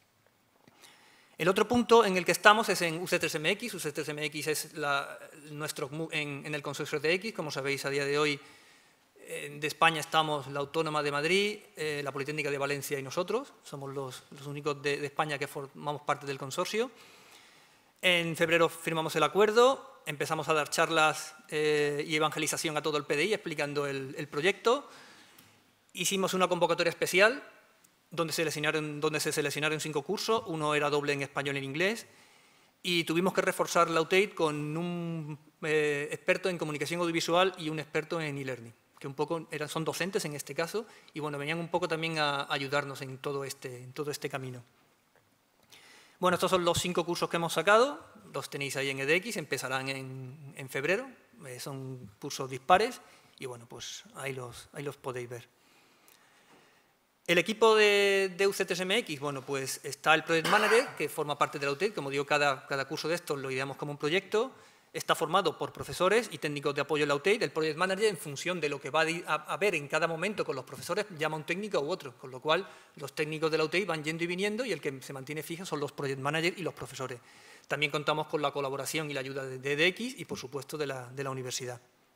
El otro punto en el que estamos es en U C tres M X. U C tres M X es la, nuestro en, en el consorcio de X. Como sabéis, a día de hoy eh, de España estamos la Autónoma de Madrid, eh, la Politécnica de Valencia y nosotros. Somos los, los únicos de, de España que formamos parte del consorcio. En febrero firmamos el acuerdo, empezamos a dar charlas eh, y evangelización a todo el P D I explicando el, el proyecto. Hicimos una convocatoria especial donde, seleccionaron, donde se seleccionaron cinco cursos, uno era doble en español y en inglés, y tuvimos que reforzar la U T E I D con un eh, experto en comunicación audiovisual y un experto en e-learning, que un poco eran, son docentes en este caso, y bueno, venían un poco también a ayudarnos en todo este, en todo este camino. Bueno, estos son los cinco cursos que hemos sacado, los tenéis ahí en E D X, empezarán en, en febrero, eh, son cursos dispares y bueno, pues ahí los, ahí los podéis ver. El equipo de, de U C tres M X, bueno, pues está el Project Manager, que forma parte de la U T E I D, como digo, cada, cada curso de estos lo ideamos como un proyecto, está formado por profesores y técnicos de apoyo en la U T E I D. El Project Manager, en función de lo que va a, a ver en cada momento con los profesores, llama a un técnico u otro, con lo cual los técnicos de la U T E I D van yendo y viniendo y el que se mantiene fijo son los Project Manager y los profesores. También contamos con la colaboración y la ayuda de E D X y, por supuesto, de la, de la universidad.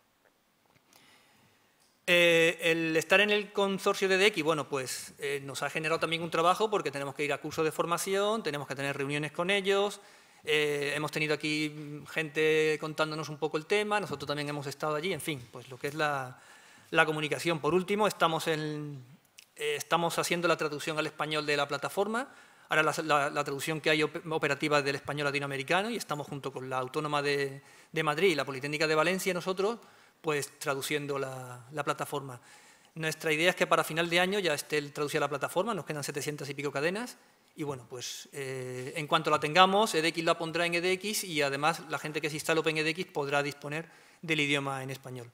Eh, el estar en el consorcio de E D X, bueno, pues eh, nos ha generado también un trabajo porque tenemos que ir a cursos de formación, tenemos que tener reuniones con ellos, Eh, hemos tenido aquí gente contándonos un poco el tema, nosotros también hemos estado allí, en fin, pues lo que es la, la comunicación. Por último, estamos, en, eh, estamos haciendo la traducción al español de la plataforma, ahora la, la, la traducción que hay operativa del español latinoamericano, y estamos junto con la Autónoma de, de Madrid y la Politécnica de Valencia, nosotros, pues traduciendo la, la plataforma. Nuestra idea es que para final de año ya esté traducida la plataforma, nos quedan setecientas y pico cadenas, y bueno, pues eh, en cuanto la tengamos, edX la pondrá en edX y además la gente que se instale OpenEDX podrá disponer del idioma en español.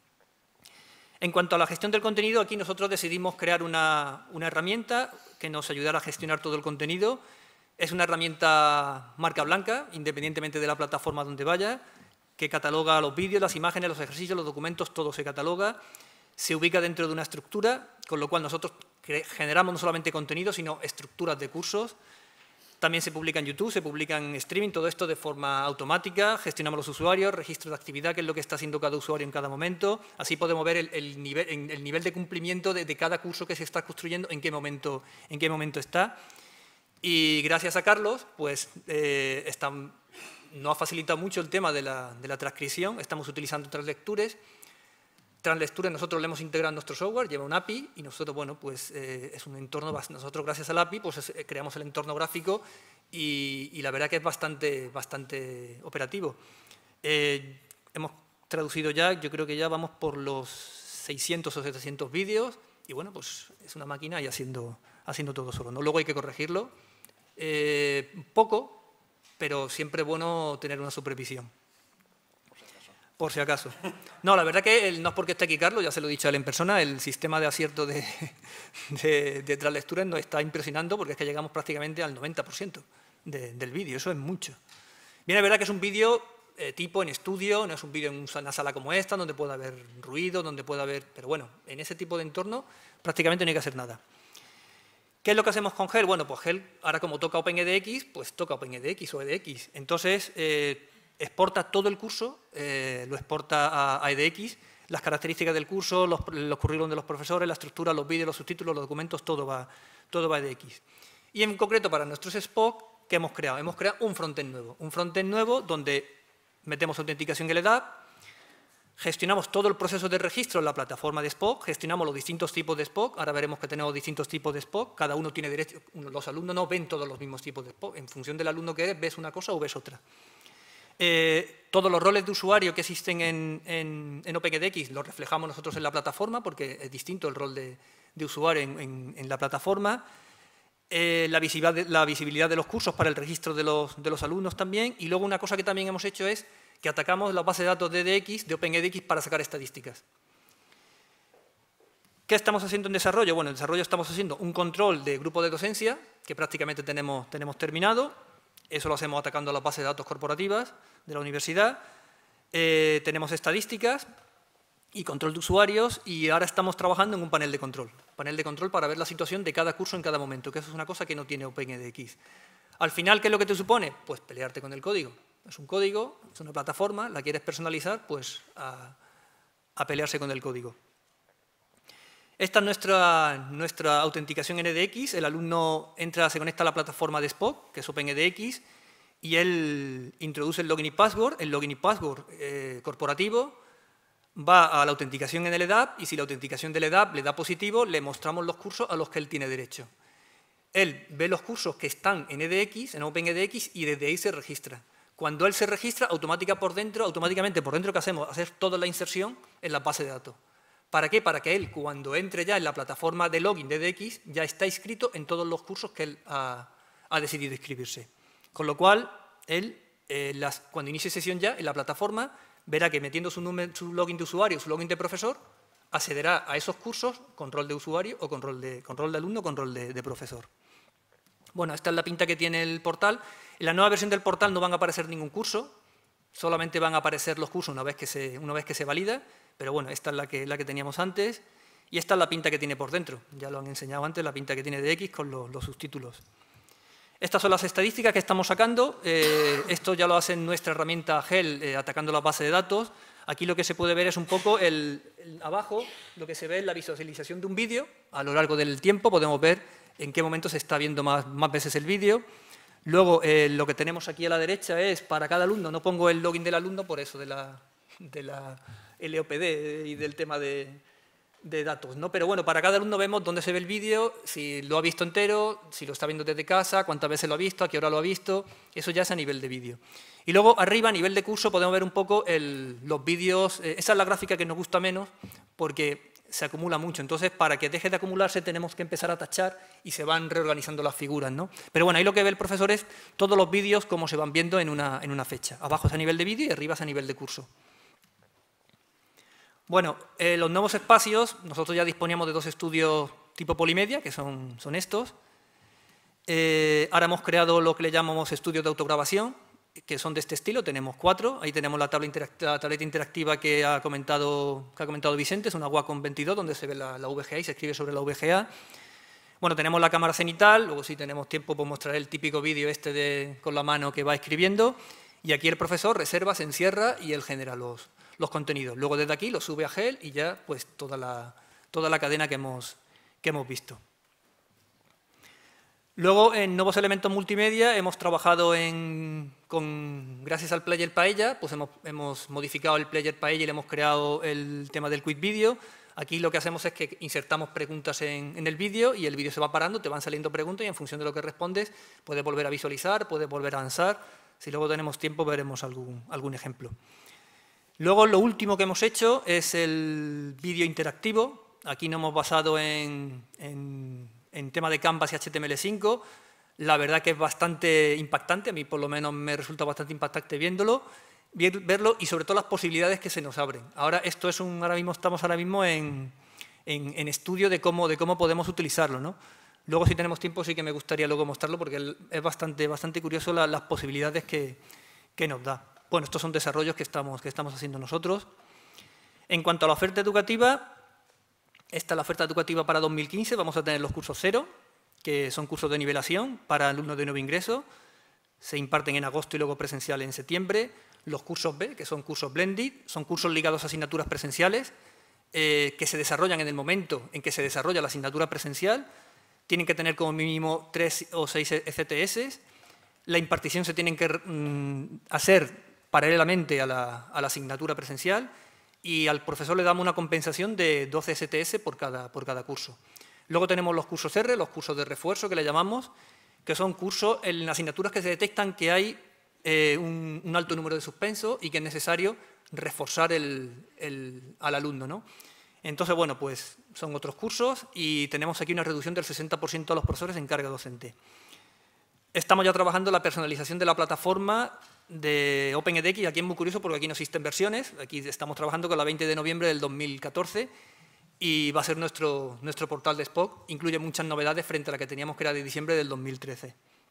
En cuanto a la gestión del contenido, aquí nosotros decidimos crear una, una herramienta que nos ayudará a gestionar todo el contenido. Es una herramienta marca blanca, independientemente de la plataforma donde vaya, que cataloga los vídeos, las imágenes, los ejercicios, los documentos, todo se cataloga. Se ubica dentro de una estructura, con lo cual nosotros generamos no solamente contenido, sino estructuras de cursos. También se publica en YouTube, se publica en streaming, todo esto de forma automática, gestionamos los usuarios, registro de actividad, qué es lo que está haciendo cada usuario en cada momento. Así podemos ver el, el, nivel, el nivel de cumplimiento de, de cada curso que se está construyendo, en qué momento, en qué momento está. Y gracias a Carlos, pues eh, están, nos ha facilitado mucho el tema de la, de la transcripción, estamos utilizando Translectures. Translectures nosotros le hemos integrado en nuestro software, lleva un A P I y nosotros, bueno, pues eh, es un entorno, nosotros gracias al A P I pues es, creamos el entorno gráfico y, y la verdad que es bastante, bastante operativo. Eh, hemos traducido ya, yo creo que ya vamos por los seiscientos o setecientos vídeos y bueno, pues es una máquina y haciendo, haciendo todo solo, ¿no? Luego hay que corregirlo, eh, poco, pero siempre es bueno tener una supervisión. Por si acaso. No, la verdad que el, no es porque esté aquí Carlos, ya se lo he dicho a él en persona, el sistema de acierto de, de, de Translectures nos está impresionando porque es que llegamos prácticamente al noventa por ciento de, del vídeo, eso es mucho. Bien, es verdad que es un vídeo eh, tipo en estudio, no es un vídeo en una sala como esta, donde puede haber ruido, donde puede haber... Pero bueno, en ese tipo de entorno prácticamente no hay que hacer nada. ¿Qué es lo que hacemos con Gel? Bueno, pues Gel, ahora como toca OpenEDX, pues toca OpenEDX o EDX. Entonces... Eh, exporta todo el curso, eh, lo exporta a, a EDX, las características del curso, los, los currículum de los profesores, la estructura, los vídeos, los subtítulos, los documentos, todo va, todo va a EDX. Y en concreto para nuestros S P O C, ¿qué hemos creado? Hemos creado un frontend nuevo, un frontend nuevo donde metemos autenticación en el E D A P, gestionamos todo el proceso de registro en la plataforma de S P O C, gestionamos los distintos tipos de S P O C, ahora veremos que tenemos distintos tipos de S P O C, cada uno tiene derecho, los alumnos no ven todos los mismos tipos de S P O C, en función del alumno que eres, ves una cosa o ves otra. Eh, todos los roles de usuario que existen en, en, en OpenEDX los reflejamos nosotros en la plataforma porque es distinto el rol de, de usuario en, en, en la plataforma. Eh, la, visibilidad, la visibilidad de los cursos para el registro de los, de los alumnos también. Y luego una cosa que también hemos hecho es que atacamos la base de datos de EDX, de OpenEDX, para sacar estadísticas. ¿Qué estamos haciendo en desarrollo? Bueno, en desarrollo estamos haciendo un control de grupo de docencia, que prácticamente tenemos, tenemos terminado. Eso lo hacemos atacando las bases de datos corporativas de la universidad. Eh, tenemos estadísticas y control de usuarios y ahora estamos trabajando en un panel de control. Panel de control para ver la situación de cada curso en cada momento, que eso es una cosa que no tiene OpenEDX. Al final, ¿qué es lo que te supone? Pues pelearte con el código. Es un código, es una plataforma, la quieres personalizar, pues a, a pelearse con el código. Esta es nuestra, nuestra autenticación en EDX. El alumno entra, se conecta a la plataforma de S P O C, que es OpenEDX, y él introduce el login y password. El login y password eh, corporativo va a la autenticación en el E D A P, y si la autenticación del E D A P le da positivo, le mostramos los cursos a los que él tiene derecho. Él ve los cursos que están en EDX, en OpenEDX, y desde ahí se registra. Cuando él se registra, automática por dentro, automáticamente por dentro, ¿qué hacemos? Hacer toda la inserción en la base de datos. ¿Para qué? Para que él, cuando entre ya en la plataforma de login de EDX, ya está inscrito en todos los cursos que él ha, ha decidido inscribirse. Con lo cual, él, eh, las, cuando inicie sesión ya en la plataforma, verá que metiendo su, número, su login de usuario, su login de profesor, accederá a esos cursos con rol de usuario o con rol de, con rol de alumno o con rol de, de profesor. Bueno, esta es la pinta que tiene el portal. En la nueva versión del portal no van a aparecer ningún curso, solamente van a aparecer los cursos una vez que se, una vez que se valida. Pero bueno, esta es la que, la que teníamos antes y esta es la pinta que tiene por dentro. Ya lo han enseñado antes, la pinta que tiene de X con los, los subtítulos. Estas son las estadísticas que estamos sacando. Eh, esto ya lo hace en nuestra herramienta Gel, eh, atacando la base de datos. Aquí lo que se puede ver es un poco el, el abajo, lo que se ve es la visualización de un vídeo. A lo largo del tiempo podemos ver en qué momento se está viendo más, más veces el vídeo. Luego, eh, lo que tenemos aquí a la derecha es para cada alumno, no pongo el login del alumno por eso de la, de la L O P D y del tema de, de datos, ¿no? Pero bueno, para cada alumno vemos dónde se ve el vídeo, si lo ha visto entero, si lo está viendo desde casa, cuántas veces lo ha visto, a qué hora lo ha visto, eso ya es a nivel de vídeo. Y luego arriba, a nivel de curso, podemos ver un poco el, los vídeos, eh, esa es la gráfica que nos gusta menos porque se acumula mucho, entonces para que deje de acumularse tenemos que empezar a tachar y se van reorganizando las figuras, ¿no? Pero bueno, ahí lo que ve el profesor es todos los vídeos como se van viendo en una, en una fecha. Abajo es a nivel de vídeo y arriba es a nivel de curso. Bueno, eh, los nuevos espacios, nosotros ya disponíamos de dos estudios tipo polimedia, que son, son estos. Eh, ahora hemos creado lo que le llamamos estudios de autograbación, que son de este estilo, tenemos cuatro. Ahí tenemos la, tabla interact la tableta interactiva que ha, comentado, que ha comentado Vicente, es una Wacom veintidós, donde se ve la, la V G A y se escribe sobre la V G A. Bueno, tenemos la cámara cenital, luego si tenemos tiempo pues mostraré el típico vídeo este de, con la mano que va escribiendo. Y aquí el profesor reserva, se encierra y él genera los, los contenidos. Luego desde aquí lo sube a G E L y ya pues toda la, toda la cadena que hemos, que hemos visto. Luego, en nuevos elementos multimedia, hemos trabajado en, con, gracias al Player Paella, pues hemos, hemos modificado el Player Paella y le hemos creado el tema del Quick Video. Aquí lo que hacemos es que insertamos preguntas en, en el vídeo y el vídeo se va parando, te van saliendo preguntas y en función de lo que respondes puedes volver a visualizar, puedes volver a avanzar. Si luego tenemos tiempo veremos algún, algún ejemplo. Luego, lo último que hemos hecho es el vídeo interactivo. Aquí nos hemos basado en... en en tema de Canvas y H T M L cinco, la verdad que es bastante impactante, a mí por lo menos me resulta bastante impactante viéndolo, verlo y sobre todo las posibilidades que se nos abren. Ahora esto es un, ahora mismo estamos ahora mismo en, en, en estudio de cómo, de cómo podemos utilizarlo, ¿no? Luego si tenemos tiempo sí que me gustaría luego mostrarlo porque es bastante, bastante curioso la, las posibilidades que, que nos da. Bueno, estos son desarrollos que estamos, que estamos haciendo nosotros. En cuanto a la oferta educativa, esta es la oferta educativa para dos mil quince, vamos a tener los cursos cero, que son cursos de nivelación para alumnos de nuevo ingreso, se imparten en agosto y luego presencial en septiembre. Los cursos B, que son cursos blended, son cursos ligados a asignaturas presenciales, eh, que se desarrollan en el momento en que se desarrolla la asignatura presencial, tienen que tener como mínimo tres o seis E C T S, la impartición se tiene que mm, hacer paralelamente a la, a la asignatura presencial, y al profesor le damos una compensación de doce E C T S por cada, por cada curso. Luego tenemos los cursos R, los cursos de refuerzo que le llamamos, que son cursos en asignaturas que se detectan que hay eh, un, un alto número de suspensos y que es necesario reforzar el, el, al alumno, ¿no? Entonces, bueno, pues son otros cursos y tenemos aquí una reducción del sesenta por ciento a los profesores en carga docente. Estamos ya trabajando la personalización de la plataforma de OpenEDX, aquí es muy curioso porque aquí no existen versiones, aquí estamos trabajando con la veinte de noviembre del dos mil catorce y va a ser nuestro, nuestro portal de Spock, incluye muchas novedades frente a la que teníamos que era de diciembre del dos mil trece.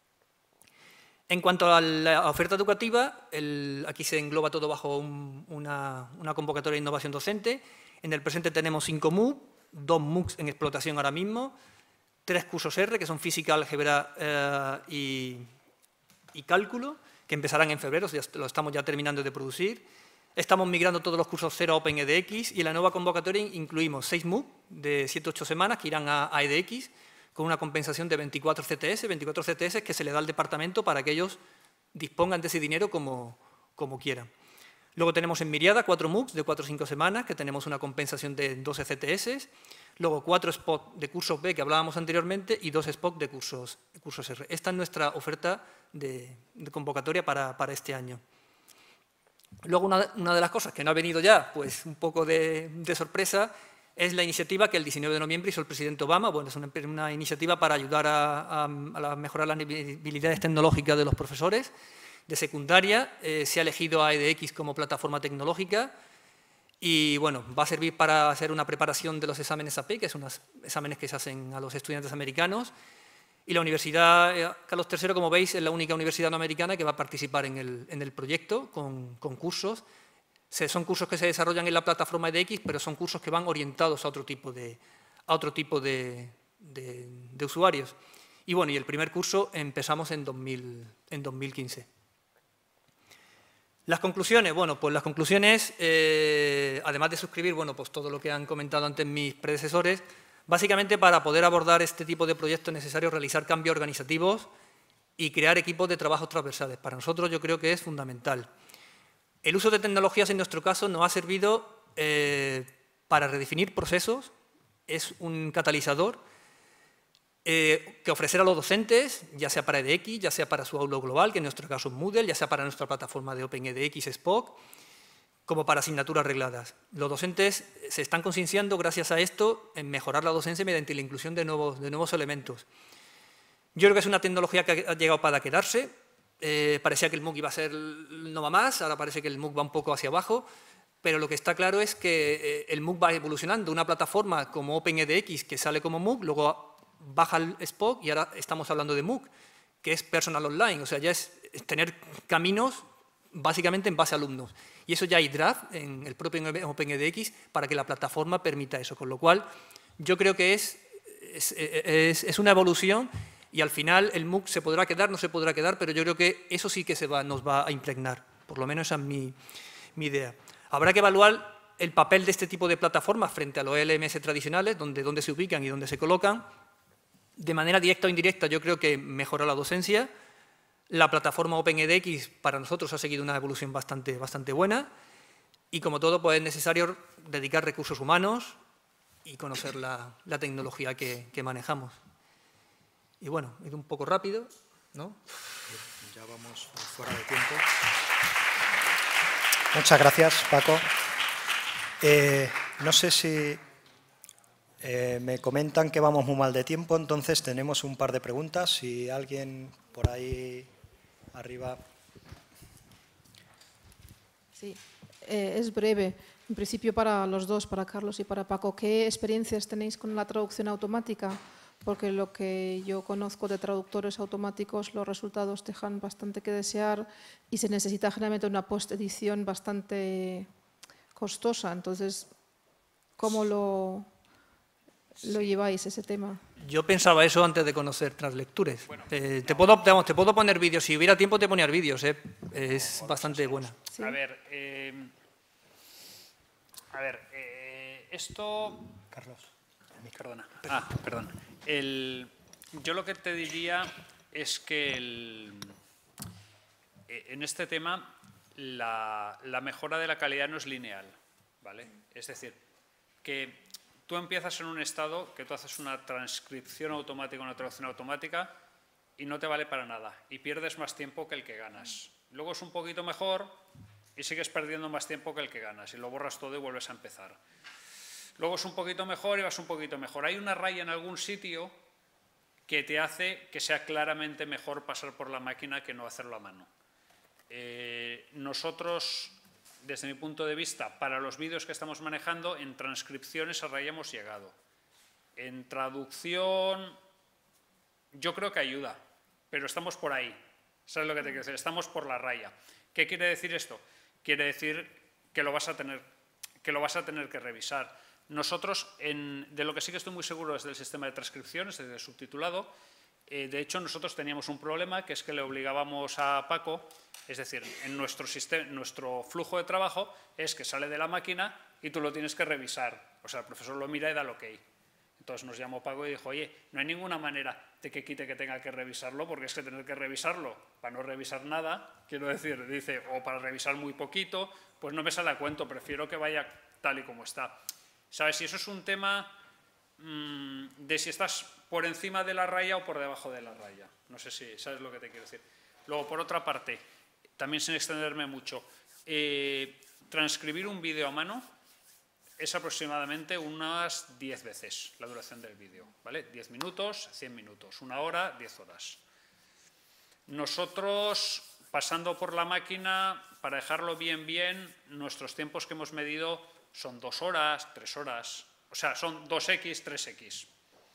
En cuanto a la oferta educativa, el, aquí se engloba todo bajo un, una, una convocatoria de innovación docente. En el presente tenemos cinco M O O C, dos MOOCs en explotación ahora mismo, tres cursos R, que son física, álgebra eh, y, y cálculo, que empezarán en febrero, ya lo estamos ya terminando de producir. Estamos migrando todos los cursos cero a OpenEDX y en la nueva convocatoria incluimos seis M O O C de siete a ocho semanas que irán a, a E D X con una compensación de veinticuatro C T S, veinticuatro C T S que se le da al departamento para que ellos dispongan de ese dinero como, como quieran. Luego tenemos en Miriada cuatro M O O Cs de cuatro a cinco semanas que tenemos una compensación de doce C T S. Luego cuatro S P O C de cursos B que hablábamos anteriormente y dos S P O C de cursos, cursos R. Esta es nuestra oferta de, de convocatoria para, para este año. Luego una, una de las cosas que no ha venido ya, pues un poco de, de sorpresa, es la iniciativa que el diecinueve de noviembre hizo el presidente Obama. Bueno, es una, una iniciativa para ayudar a, a, a mejorar las habilidades tecnológicas de los profesores de secundaria. Eh, se ha elegido a E D X como plataforma tecnológica. Y bueno, va a servir para hacer una preparación de los exámenes A P, que son unos exámenes que se hacen a los estudiantes americanos. Y la Universidad Carlos tercero, como veis, es la única universidad no americana que va a participar en el, en el proyecto con, con cursos. Se, son cursos que se desarrollan en la plataforma E D X, pero son cursos que van orientados a otro tipo de, a otro tipo de, de, de usuarios. Y bueno, y el primer curso empezamos en, dos mil, en dos mil quince. Las conclusiones, bueno, pues las conclusiones, eh, además de suscribir, bueno, pues todo lo que han comentado antes mis predecesores, básicamente para poder abordar este tipo de proyectos es necesario realizar cambios organizativos y crear equipos de trabajo transversales. Para nosotros yo creo que es fundamental. El uso de tecnologías en nuestro caso nos ha servido eh, para redefinir procesos, es un catalizador eh, que ofrecer a los docentes, ya sea para E D X, ya sea para su aula global, que en nuestro caso es Moodle, ya sea para nuestra plataforma de OpenEDX, S P O C, como para asignaturas regladas. Los docentes se están concienciando, gracias a esto, en mejorar la docencia mediante la inclusión de nuevos, de nuevos elementos. Yo creo que es una tecnología que ha llegado para quedarse. Eh, parecía que el MOOC iba a ser no va más, ahora parece que el MOOC va un poco hacia abajo, pero lo que está claro es que eh, el MOOC va evolucionando. Una plataforma como OpenEDX, que sale como MOOC, luego baja el S P O C y ahora estamos hablando de MOOC, que es Personal Online, o sea, ya es, es tener caminos básicamente en base a alumnos. Y eso ya hay draft en el propio OpenEDX para que la plataforma permita eso, con lo cual yo creo que es, es, es, es una evolución y al final el MOOC se podrá quedar, no se podrá quedar, pero yo creo que eso sí que se va, nos va a impregnar, por lo menos esa es mi, mi idea. Habrá que evaluar el papel de este tipo de plataformas frente a los L M S tradicionales, donde, donde se ubican y donde se colocan. De manera directa o indirecta yo creo que mejora la docencia. La plataforma OpenEDX para nosotros ha seguido una evolución bastante, bastante buena y como todo pues es necesario dedicar recursos humanos y conocer la, la tecnología que, que manejamos. Y bueno, he ido un poco rápido, ¿no? Ya vamos fuera de tiempo. Muchas gracias, Paco. Eh, no sé si eh, me comentan que vamos muy mal de tiempo, entonces tenemos un par de preguntas. Si alguien por ahí arriba. Sí, eh, es breve. En principio para los dos, para Carlos y para Paco. ¿Qué experiencias tenéis con la traducción automática? Porque lo que yo conozco de traductores automáticos, los resultados dejan bastante que desear y se necesita generalmente una post-edición bastante costosa. Entonces, ¿cómo lo, lo lleváis ese tema? Yo pensaba eso antes de conocer Translectures. Bueno, eh, no. te, puedo, digamos, te puedo poner vídeos, si hubiera tiempo te ponía vídeos, eh. es no, bastante buena. ¿Sí? A ver, eh, a ver eh, esto... Carlos. Perdona. Ah, perdón. El, yo lo que te diría es que el, en este tema la, la mejora de la calidad no es lineal, ¿vale? Es decir, que tú empiezas en un estado que tú haces una transcripción automática, una traducción automática y no te vale para nada y pierdes más tiempo que el que ganas. Luego es un poquito mejor y sigues perdiendo más tiempo que el que ganas y lo borras todo y vuelves a empezar. Luego es un poquito mejor y vas un poquito mejor. Hay una raya en algún sitio que te hace que sea claramente mejor pasar por la máquina que no hacerlo a mano. Eh, nosotros, desde mi punto de vista, para los vídeos que estamos manejando, en transcripción esa raya hemos llegado. En traducción, yo creo que ayuda, pero estamos por ahí. ¿Sabes lo que te quiero decir? Estamos por la raya. ¿Qué quiere decir esto? Quiere decir que lo vas a tener, que lo vas a tener que revisar. Nosotros, en, de lo que sí que estoy muy seguro es del sistema de transcripción, es del subtitulado. Eh, de hecho, nosotros teníamos un problema, que es que le obligábamos a Paco, es decir, en nuestro, sistema, nuestro flujo de trabajo es que sale de la máquina y tú lo tienes que revisar. O sea, el profesor lo mira y da el ok. Entonces nos llamó Paco y dijo, oye, no hay ninguna manera de que quite que tenga que revisarlo, porque es que tener que revisarlo para no revisar nada, quiero decir, dice, o para revisar muy poquito, pues no me sale a cuento, prefiero que vaya tal y como está. ¿Sabes? Si eso es un tema mmm, de si estás por encima de la raya o por debajo de la raya. No sé si sabes lo que te quiero decir. Luego, por otra parte, también sin extenderme mucho, eh, transcribir un vídeo a mano es aproximadamente unas diez veces la duración del vídeo, ¿vale? diez minutos, cien minutos, una hora, diez horas. Nosotros, pasando por la máquina, para dejarlo bien, bien, nuestros tiempos que hemos medido son dos horas, tres horas, o sea, son dos equis, tres equis.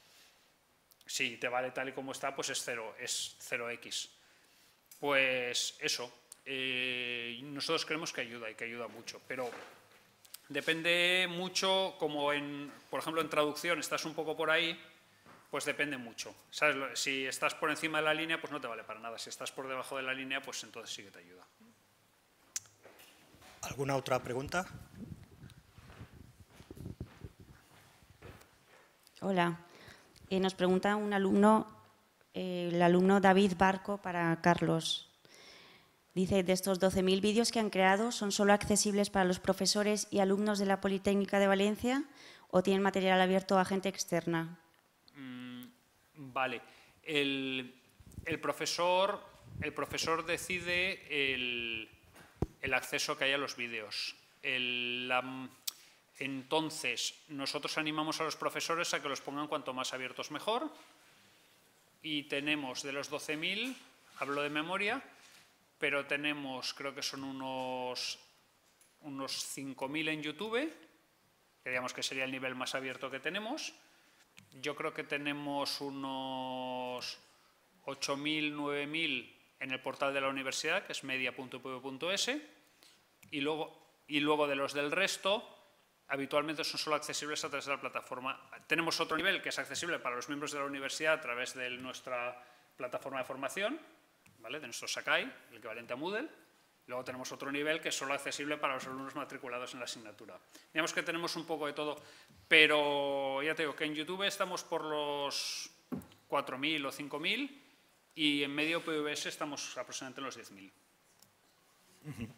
Si te vale tal y como está, pues es cero, es cero equis. Pues eso, eh, nosotros creemos que ayuda y que ayuda mucho, pero depende mucho, como en, por ejemplo, en traducción estás un poco por ahí, pues depende mucho. ¿Sabes? Si estás por encima de la línea, pues no te vale para nada. Si estás por debajo de la línea, pues entonces sí que te ayuda. ¿Alguna otra pregunta? Hola. Eh, nos pregunta un alumno eh, el alumno David Barco para Carlos. Dice, de estos doce mil vídeos que han creado, ¿son solo accesibles para los profesores y alumnos de la Politécnica de Valencia o tienen material abierto a gente externa? Mm, vale. El, el, profesor, el profesor decide el, el acceso que hay a los vídeos. El, la, entonces, nosotros animamos a los profesores a que los pongan cuanto más abiertos mejor. Y tenemos de los doce mil, hablo de memoria, pero tenemos, creo que son unos, unos cinco mil en YouTube, que digamos que sería el nivel más abierto que tenemos. Yo creo que tenemos unos ocho mil, nueve mil en el portal de la universidad, que es media punto u p v punto es, y luego, y luego de los del resto, habitualmente son solo accesibles a través de la plataforma. Tenemos otro nivel que es accesible para los miembros de la universidad a través de nuestra plataforma de formación, ¿vale? De nuestro Sakai, el equivalente a Moodle. Luego tenemos otro nivel que es solo accesible para los alumnos matriculados en la asignatura. Digamos que tenemos un poco de todo, pero ya te digo que en YouTube estamos por los cuatro mil o cinco mil y en medio P V S estamos aproximadamente en los diez mil. Uh-huh.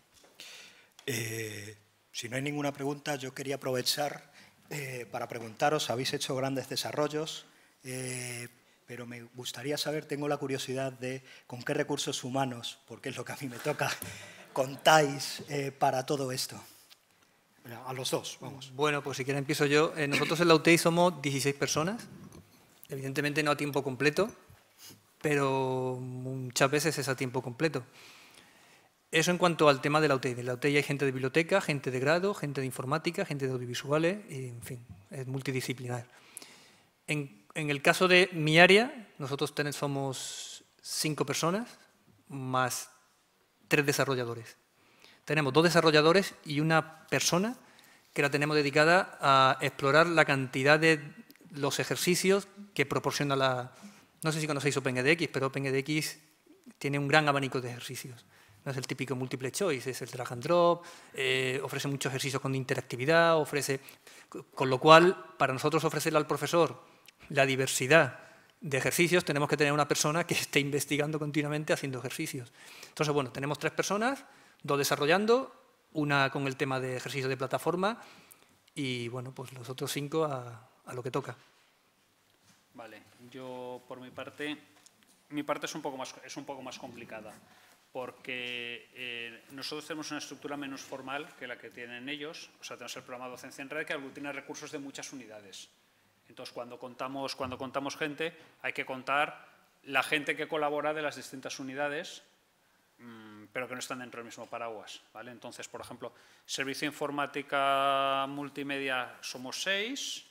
eh, si no hay ninguna pregunta, yo quería aprovechar eh, para preguntaros, habéis hecho grandes desarrollos, eh, pero me gustaría saber, tengo la curiosidad de con qué recursos humanos, porque es lo que a mí me toca, contáis eh, para todo esto. A los dos, vamos. Bueno, pues si quieren empiezo yo. Eh, nosotros en la U T E I somos dieciséis personas, evidentemente no a tiempo completo, pero muchas veces es a tiempo completo. Eso en cuanto al tema de la U T E I. En la U T E I hay gente de biblioteca, gente de grado, gente de informática, gente de audiovisuales, y en fin, es multidisciplinar. En En el caso de mi área, nosotros tenemos, somos cinco personas más tres desarrolladores. Tenemos dos desarrolladores y una persona que la tenemos dedicada a explorar la cantidad de los ejercicios que proporciona la... No sé si conocéis OpenEDX, pero OpenEDX tiene un gran abanico de ejercicios. No es el típico multiple choice, es el drag and drop, eh, ofrece muchos ejercicios con interactividad, ofrece... Con lo cual, para nosotros ofrecerle al profesor la diversidad de ejercicios, tenemos que tener una persona que esté investigando continuamente haciendo ejercicios. Entonces, bueno, tenemos tres personas, dos desarrollando, una con el tema de ejercicios de plataforma y, bueno, pues los otros cinco a, a lo que toca. Vale, yo por mi parte, mi parte es un poco más, es un poco más complicada, porque eh, nosotros tenemos una estructura menos formal que la que tienen ellos, o sea, tenemos el programa de docencia en red que aglutina recursos de muchas unidades. Entonces, cuando contamos, cuando contamos gente, hay que contar la gente que colabora de las distintas unidades, mmm, pero que no están dentro del mismo paraguas, ¿vale? Entonces, por ejemplo, servicio informática multimedia somos seis,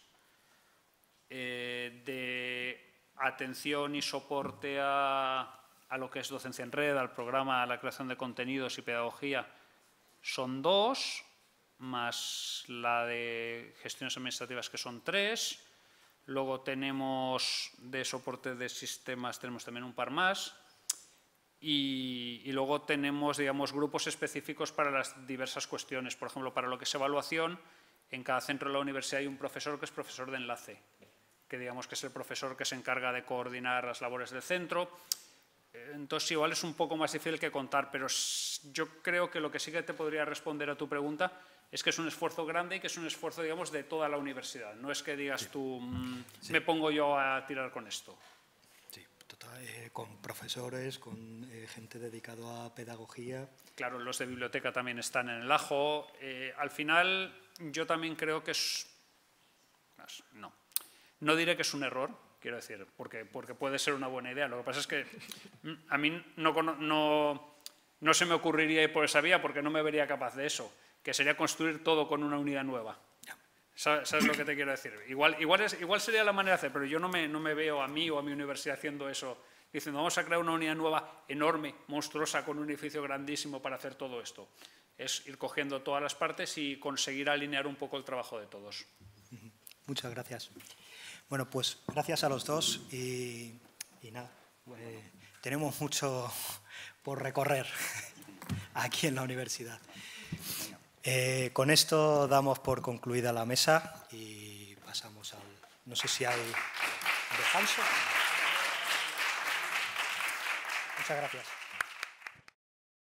eh, de atención y soporte a, a lo que es docencia en red, al programa, a la creación de contenidos y pedagogía, son dos, más la de gestiones administrativas que son tres. Luego tenemos de soporte de sistemas, tenemos también un par más. Y, y luego tenemos, digamos, grupos específicos para las diversas cuestiones. Por ejemplo, para lo que es evaluación, en cada centro de la universidad hay un profesor que es profesor de enlace, que digamos que es el profesor que se encarga de coordinar las labores del centro. Entonces, igual es un poco más difícil que contar, pero yo creo que lo que sí que te podría responder a tu pregunta es que es un esfuerzo grande y que es un esfuerzo, digamos, de toda la universidad. No es que digas tú, mmm, sí. me pongo yo a tirar con esto. Sí, total, eh, con profesores, con eh, gente dedicada a pedagogía. Claro, los de biblioteca también están en el ajo. Eh, al final, yo también creo que es... No, no diré que es un error, quiero decir, porque, porque puede ser una buena idea. Lo que pasa es que a mí no, no, no se me ocurriría ir por esa vía porque no me vería capaz de eso, que sería construir todo con una unidad nueva. ¿Sabes, ¿Sabes lo que te quiero decir? Igual, igual, es, igual sería la manera de hacer, pero yo no me, no me veo a mí o a mi universidad haciendo eso, diciendo vamos a crear una unidad nueva enorme, monstruosa, con un edificio grandísimo para hacer todo esto. Es ir cogiendo todas las partes y conseguir alinear un poco el trabajo de todos. Muchas gracias. Bueno, pues gracias a los dos y, y nada, eh, tenemos mucho por recorrer aquí en la universidad. Eh, con esto damos por concluida la mesa y pasamos al... No sé si hay descanso. Muchas gracias.